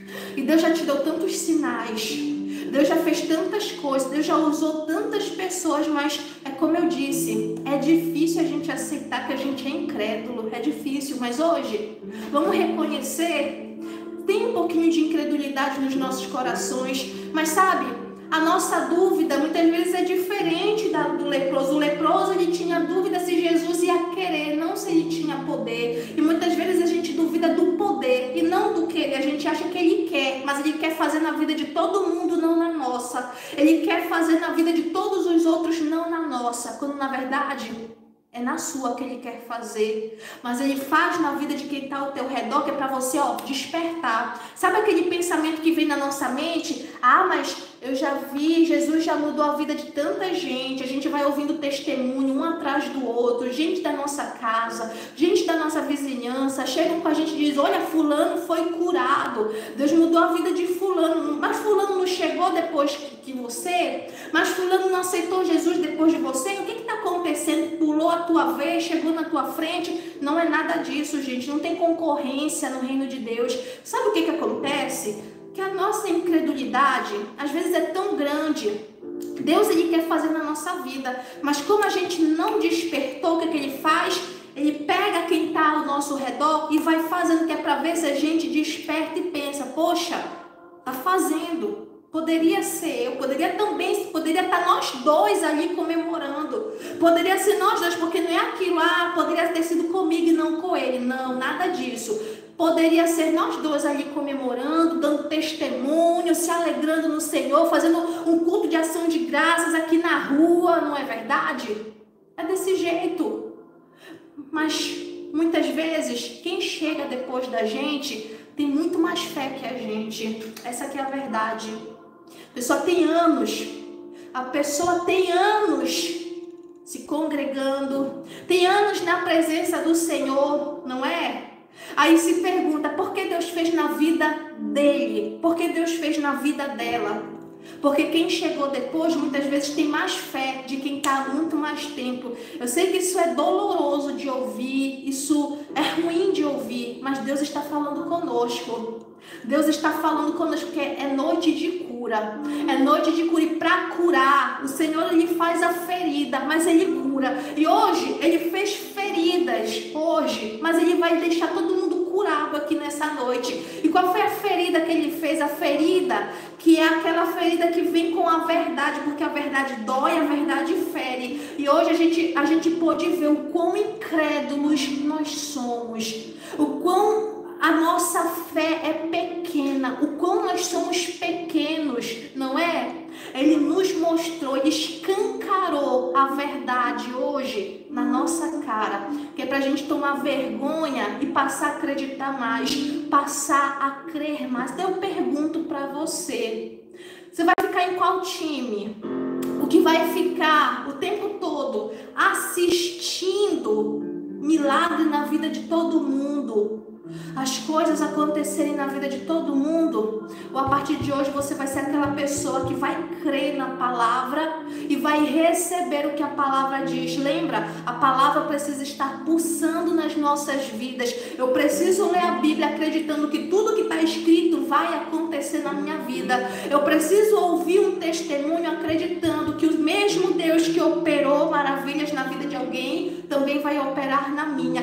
S1: E Deus já te deu tantos sinais, Deus já fez tantas coisas, Deus já usou tantas pessoas, mas é como eu disse, é difícil a gente aceitar que a gente é incrédulo, é difícil, mas hoje vamos reconhecer. Tem um pouquinho de incredulidade nos nossos corações, mas a nossa dúvida muitas vezes é diferente do leproso. O leproso, ele tinha dúvida se Jesus ia querer, não se ele tinha poder. E muitas vezes a gente duvida do poder e não do querer. A gente acha que ele quer, mas ele quer fazer na vida de todo mundo, não na nossa. Ele quer fazer na vida de todos os outros, não na nossa. Quando na verdade é na sua que ele quer fazer, mas ele faz na vida de quem está ao teu redor, que é para você, despertar. Sabe aquele pensamento que vem na nossa mente? Mas eu já vi, Jesus já mudou a vida de tanta gente. A gente vai ouvindo testemunho um atrás do outro, gente da nossa casa, gente da nossa vizinhança, chegam com a gente e dizem, olha, fulano foi curado, Deus mudou a vida de fulano, mas fulano não chegou depois que você, mas fulano não aceitou Jesus depois de você. O que está acontecendo? Pulou a tua vez, chegou na tua frente? Não é nada disso, gente, não tem concorrência no reino de Deus. Sabe o que acontece? Que a nossa incredulidade às vezes é tão grande. Deus, ele quer fazer na nossa vida, mas como a gente não despertou, o que ele faz? Ele pega quem está ao nosso redor e vai fazendo, que é para ver se a gente desperta e pensa, poxa, tá fazendo. Poderia ser eu, poderia estar nós dois ali comemorando. Poderia ser nós dois, porque não é aquilo, poderia ter sido comigo e não com ele. Não, nada disso. Poderia ser nós dois ali comemorando, dando testemunho, se alegrando no Senhor, fazendo um culto de ação de graças aqui na rua, não é verdade? É desse jeito. Mas muitas vezes, quem chega depois da gente tem muito mais fé que a gente. Essa aqui é a verdade. A pessoa tem anos se congregando, tem anos na presença do Senhor, não é? Aí se pergunta, por que Deus fez na vida dele? Por que Deus fez na vida dela? Porque quem chegou depois, muitas vezes, tem mais fé de quem está há muito mais tempo. Eu sei que isso é doloroso de ouvir, isso é ruim de ouvir, mas Deus está falando conosco. Deus está falando conosco porque é noite de cura. É noite de cura. E para curar, o Senhor, ele faz a ferida, mas ele cura. E hoje, ele fez feridas, mas ele vai deixar todo mundo curado aqui nessa noite. E qual foi a ferida que ele fez? A ferida que é aquela ferida que vem com a verdade, porque a verdade dói, a verdade fere. E hoje a gente pôde ver o quão incrédulos nós somos, o quão verdade hoje na nossa cara, que é pra gente tomar vergonha e passar a acreditar mais, passar a crer mais. Então eu pergunto pra você, você vai ficar em qual time? O que vai ficar o tempo todo assistindo milagre na vida de todo mundo, as coisas acontecerem na vida de todo mundo? Ou a partir de hoje você vai ser aquela pessoa que vai crer na palavra e vai receber o que a palavra diz? Lembra? A palavra precisa estar pulsando nas nossas vidas. Eu preciso ler a Bíblia acreditando que tudo que está escrito vai acontecer na minha vida. Eu preciso ouvir um testemunho acreditando que o mesmo Deus que operou maravilhas na vida de alguém também vai operar na minha.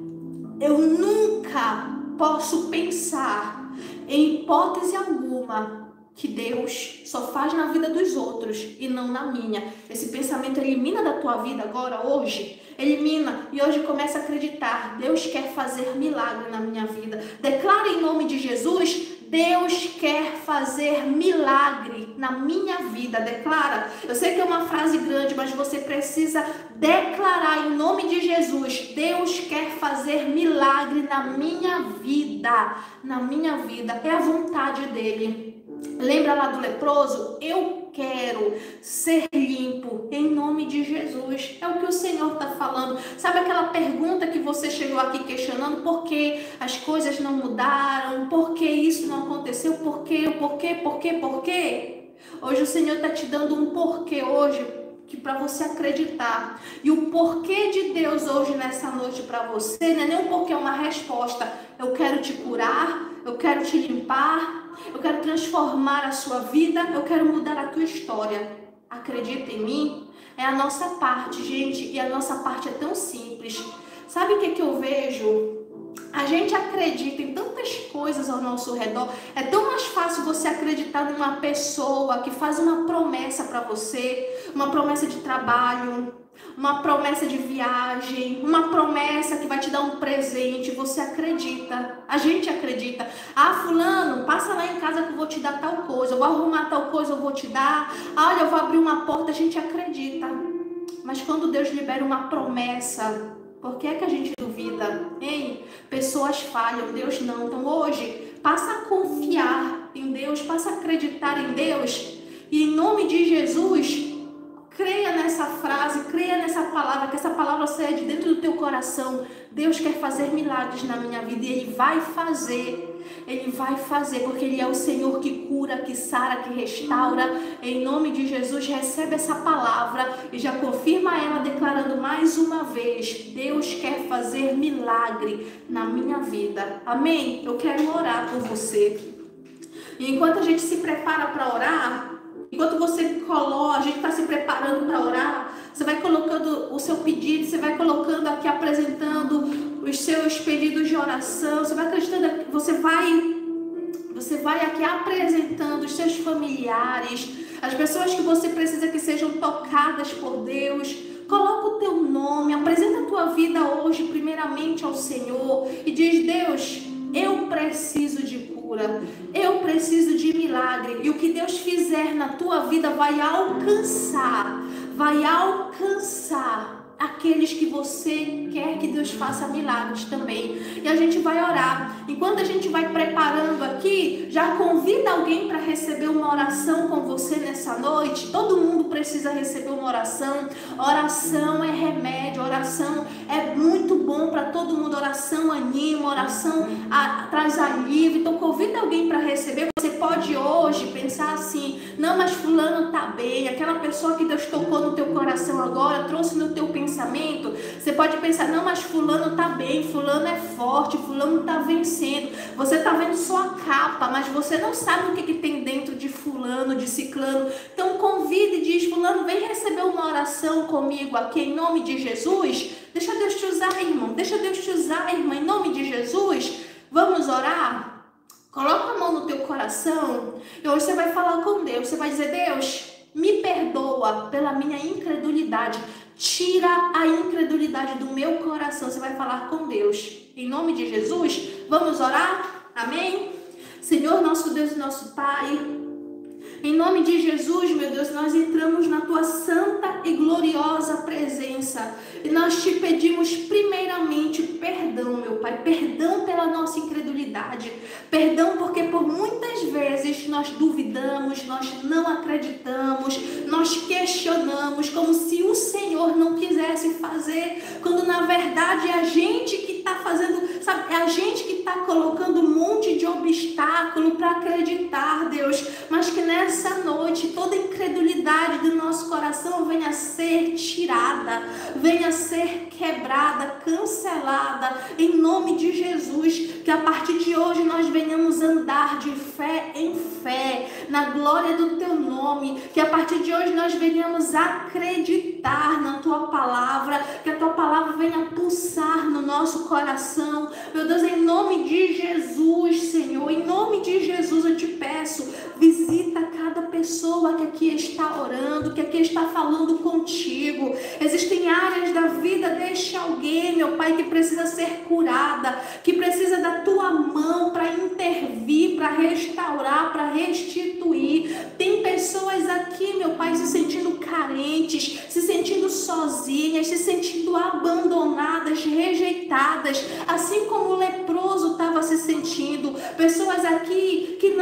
S1: Eu nunca posso pensar, em hipótese alguma, que Deus só faz na vida dos outros e não na minha. Esse pensamento elimina da tua vida agora, hoje. Elimina e hoje começa a acreditar. Deus quer fazer milagre na minha vida. Declara em nome de Jesus: Deus quer fazer milagre na minha vida. Declara. Eu sei que é uma frase grande, mas você precisa declarar em nome de Jesus: Deus quer fazer milagre na minha vida. Na minha vida. É a vontade dele. Lembra lá do leproso? Eu quero ser limpo em nome de Jesus. É o que o Senhor está falando. Sabe aquela pergunta que você chegou aqui questionando? Por que as coisas não mudaram? Por que isso não aconteceu? Por quê? Por quê? Por quê? Por quê? Hoje o Senhor está te dando um porquê hoje, que para você acreditar. E o porquê de Deus hoje nessa noite para você não é nem um porquê, é uma resposta. Eu quero te curar, eu quero te limpar, eu quero transformar a sua vida, eu quero mudar a tua história. Acredita em mim? É a nossa parte, gente, e a nossa parte é tão simples. Sabe o que eu vejo? A gente acredita em tantas coisas ao nosso redor. É tão mais fácil você acreditar numa pessoa que faz uma promessa para você, uma promessa de trabalho, uma promessa de viagem, uma promessa que vai te dar um presente. Você acredita, a gente acredita. Ah, fulano, passa lá em casa que eu vou te dar tal coisa, eu vou arrumar tal coisa, eu vou te dar. Olha, eu vou abrir uma porta, a gente acredita. Mas quando Deus libera uma promessa, por que é que a gente duvida? Hein? Pessoas falham, Deus não. Então hoje, passa a confiar em Deus, passa a acreditar em Deus. E em nome de Jesus, creia nessa frase, creia nessa palavra, que essa palavra saia de dentro do teu coração. Deus quer fazer milagres na minha vida e Ele vai fazer. Ele vai fazer, porque Ele é o Senhor que cura, que sara, que restaura. Em nome de Jesus, recebe essa palavra e já confirma ela declarando mais uma vez: Deus quer fazer milagre na minha vida. Amém? Eu quero orar por você. E enquanto a gente se prepara para orar, enquanto você coloca, a gente está se preparando para orar, você vai colocando o seu pedido, você vai colocando aqui, apresentando os seus pedidos de oração, você vai acreditando, você vai aqui apresentando os seus familiares, as pessoas que você precisa que sejam tocadas por Deus. Coloca o teu nome, apresenta a tua vida hoje primeiramente ao Senhor e diz: Deus, eu preciso de cura, eu preciso de milagre, e o que Deus fizer na tua vida vai alcançar aqueles que você quer que Deus faça milagres também. E a gente vai orar. Enquanto a gente vai preparando aqui, já convida alguém para receber uma oração com você nessa noite. Todo mundo precisa receber uma oração. Oração é remédio, oração é muito bom para todo mundo. Oração anima, oração traz alívio. Então convida alguém para receber. Você pode hoje pensar assim: não, mas fulano tá bem, aquela pessoa que Deus tocou no teu coração agora, trouxe no teu pensamento. Você pode pensar: não, mas fulano tá bem, fulano é forte, fulano tá vencendo. Você tá vendo só a capa, mas você não sabe o que tem dentro de fulano, de ciclano. Então convida e diz: fulano, vem receber uma oração comigo aqui em nome de Jesus. Deixa Deus te usar, irmão, deixa Deus te usar, irmã, em nome de Jesus. Vamos orar? Coloca a mão no teu coração e hoje você vai falar com Deus. Você vai dizer: Deus, me perdoa pela minha incredulidade. Tira a incredulidade do meu coração. Você vai falar com Deus. Em nome de Jesus, vamos orar? Amém? Senhor, nosso Deus e nosso Pai, Em nome de Jesus, meu Deus, nós entramos na tua santa e gloriosa presença. E nós te pedimos primeiramente perdão, meu Pai. Perdão pela nossa incredulidade. Perdão porque por muitas vezes nós duvidamos, nós não acreditamos, nós questionamos como se o Senhor não quisesse fazer, quando na verdade é a gente que está fazendo, sabe? É a gente que está colocando um monte de obstáculo para acreditar, Deus. Mas que nessa noite toda incredulidade do nosso coração venha a ser tirada, venha a ser quebrada, cancelada, em nome de Jesus. Que a partir de hoje nós venhamos andar de fé em fé, na glória do teu nome. Que a partir de hoje nós venhamos acreditar na tua palavra, que a tua palavra venha pulsar no nosso coração. Meu Deus, em nome de Jesus, Senhor, em nome de Jesus eu te peço, visita cada pessoa que aqui está orando, que aqui está falando contigo. Existem áreas da vida deste alguém, meu Pai, que precisa ser curada, que precisa da tua mão para intervir, para restaurar, para restituir. Tem pessoas aqui, meu Pai, se sentindo carentes, se sentindo sozinhas, se sentindo abandonadas, rejeitadas, assim como o leproso estava se sentindo. Pessoas aqui que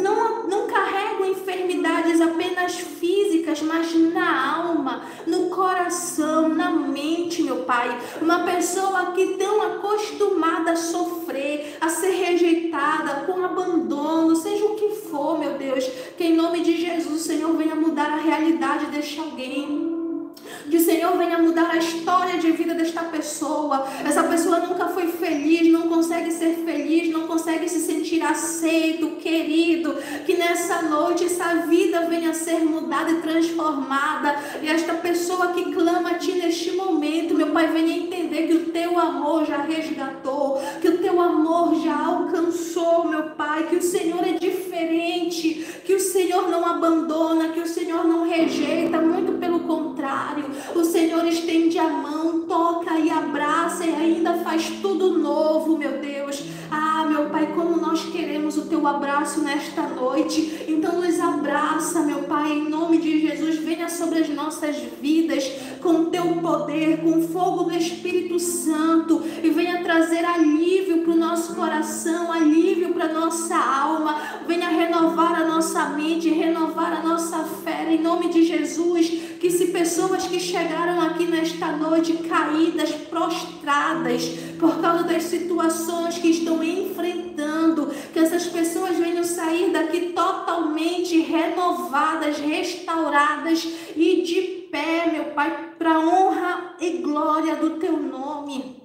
S1: não carregam enfermidades apenas físicas, mas na alma, no coração, na mente, meu Pai. Uma pessoa que tão acostumada a sofrer, a ser rejeitada, com abandono, seja o que for, meu Deus, que em nome de Jesus o Senhor venha mudar a realidade deste alguém. Que o Senhor venha mudar a história de vida desta pessoa. Essa pessoa nunca foi feliz, não consegue ser feliz, não consegue se sentir aceito, querido. Que nessa noite essa vida venha a ser mudada e transformada. E esta pessoa que clama a ti neste momento, meu Pai, venha entender que o teu amor já resgatou, que o teu amor já alcançou, meu Pai, que o Senhor é diferente, que o Senhor não abandona, que o Senhor não rejeita, muito pelo contrário. O Senhor estende a mão, toca e abraça e ainda faz tudo novo, meu Deus. Ah, meu Pai, como nós queremos o teu abraço nesta noite. Então nos abraça, meu Pai, em nome de Jesus. Venha sobre as nossas vidas com o teu poder, com o fogo do Espírito Santo, e venha trazer alívio para o nosso coração, alívio para a nossa alma. Venha renovar a nossa mente, renovar a nossa fé, em nome de Jesus. Que se pessoas que chegaram aqui nesta noite caídas, prostradas, por causa das situações que estão enfrentando, que essas pessoas venham sair daqui totalmente renovadas, restauradas e de pé, meu Pai, para honra e glória do teu nome.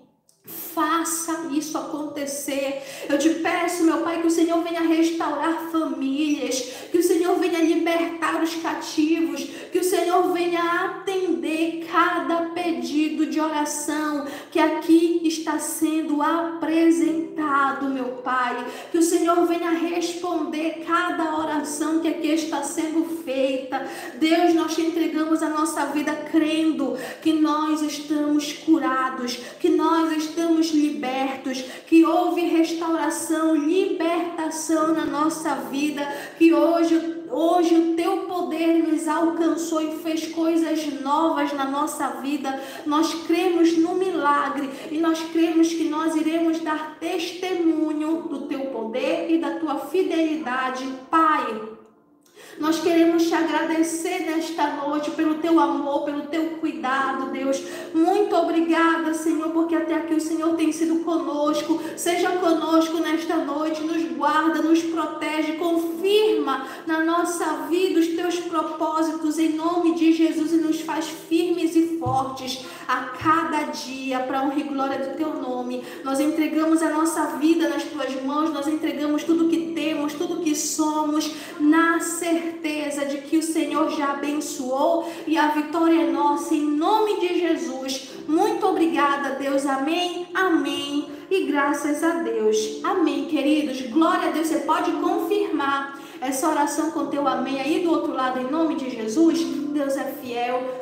S1: Faça isso acontecer. Eu te peço, meu Pai, que o Senhor venha restaurar famílias, que o Senhor venha libertar os cativos, que o Senhor venha atender cada pedido de oração que aqui está sendo apresentado, meu Pai. Que o Senhor venha responder cada oração que aqui está sendo feita. Deus, nós te entregamos a nossa vida crendo que nós estamos curados, que nós estamos libertos, que houve restauração, libertação na nossa vida, que hoje o teu poder nos alcançou e fez coisas novas na nossa vida. Nós cremos no milagre e nós cremos que nós iremos dar testemunho do teu poder e da tua fidelidade, Pai. Nós queremos te agradecer nesta noite pelo teu amor, pelo teu cuidado, Deus. Muito obrigada, Senhor, porque até aqui o Senhor tem sido conosco. Seja conosco nesta noite, nos guarda, nos protege, confirma na nossa vida os teus propósitos em nome de Jesus e nos faz firmes e fortes a cada dia para honra e glória do teu nome. Nós entregamos a nossa vida nas tuas mãos, nós entregamos tudo que temos, tudo que somos, na certeza de que o Senhor já abençoou e a vitória é nossa em nome de Jesus. Muito obrigada, Deus. Amém, amém e graças a Deus. Amém, queridos. Glória a Deus. Você pode confirmar essa oração com teu amém aí do outro lado em nome de Jesus. Deus é fiel.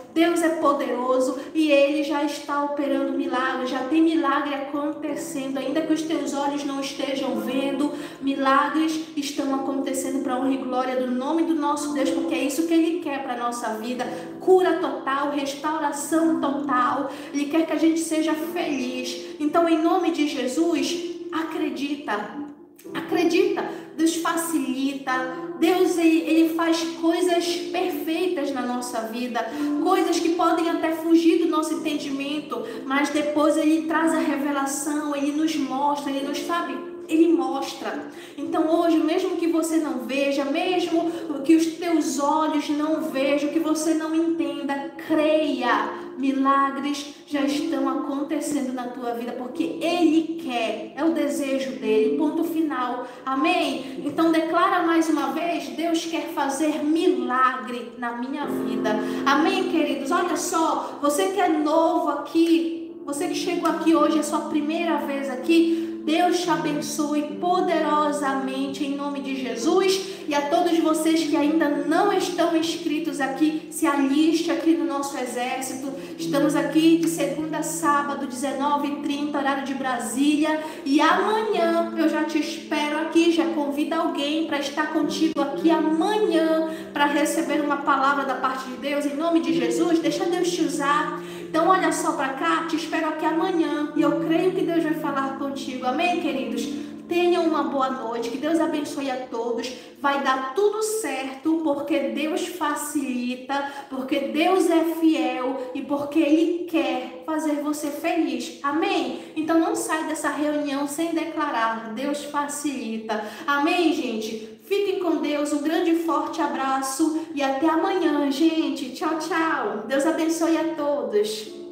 S1: Deus é poderoso e Ele já está operando milagres, já tem milagre acontecendo, ainda que os teus olhos não estejam vendo, milagres estão acontecendo para a honra e glória do nome do nosso Deus, porque é isso que Ele quer para a nossa vida, cura total, restauração total, Ele quer que a gente seja feliz. Então, em nome de Jesus, acredita, Deus facilita, Deus ele faz coisas perfeitas na nossa vida, coisas que podem até fugir do nosso entendimento, mas depois Ele traz a revelação, Ele nos mostra, Ele mostra. Então hoje, mesmo que você não veja, mesmo que os teus olhos não vejam, que você não entenda, creia, milagres já estão acontecendo na tua vida, porque Ele quer, é o desejo dEle, ponto final, amém? Então declara mais uma vez, Deus quer fazer milagre na minha vida, amém, queridos? Olha só, você que é novo aqui, você que chegou aqui hoje, é sua primeira vez aqui, Deus te abençoe poderosamente em nome de Jesus. E a todos vocês que ainda não estão inscritos aqui, se aliste aqui no nosso exército. Estamos aqui de segunda a sábado, 19h30, horário de Brasília. E amanhã eu já te espero aqui, já convido alguém para estar contigo aqui amanhã, para receber uma palavra da parte de Deus, em nome de Jesus. Deixa Deus te usar. Então olha só para cá, te espero aqui amanhã e eu creio que Deus vai falar contigo, amém, queridos? Tenham uma boa noite, que Deus abençoe a todos, vai dar tudo certo, porque Deus facilita, porque Deus é fiel e porque Ele quer fazer você feliz, amém? Então não sai dessa reunião sem declarar, Deus facilita, amém, gente? Fiquem com Deus, um grande e forte abraço e até amanhã, gente. Tchau, tchau. Deus abençoe a todos.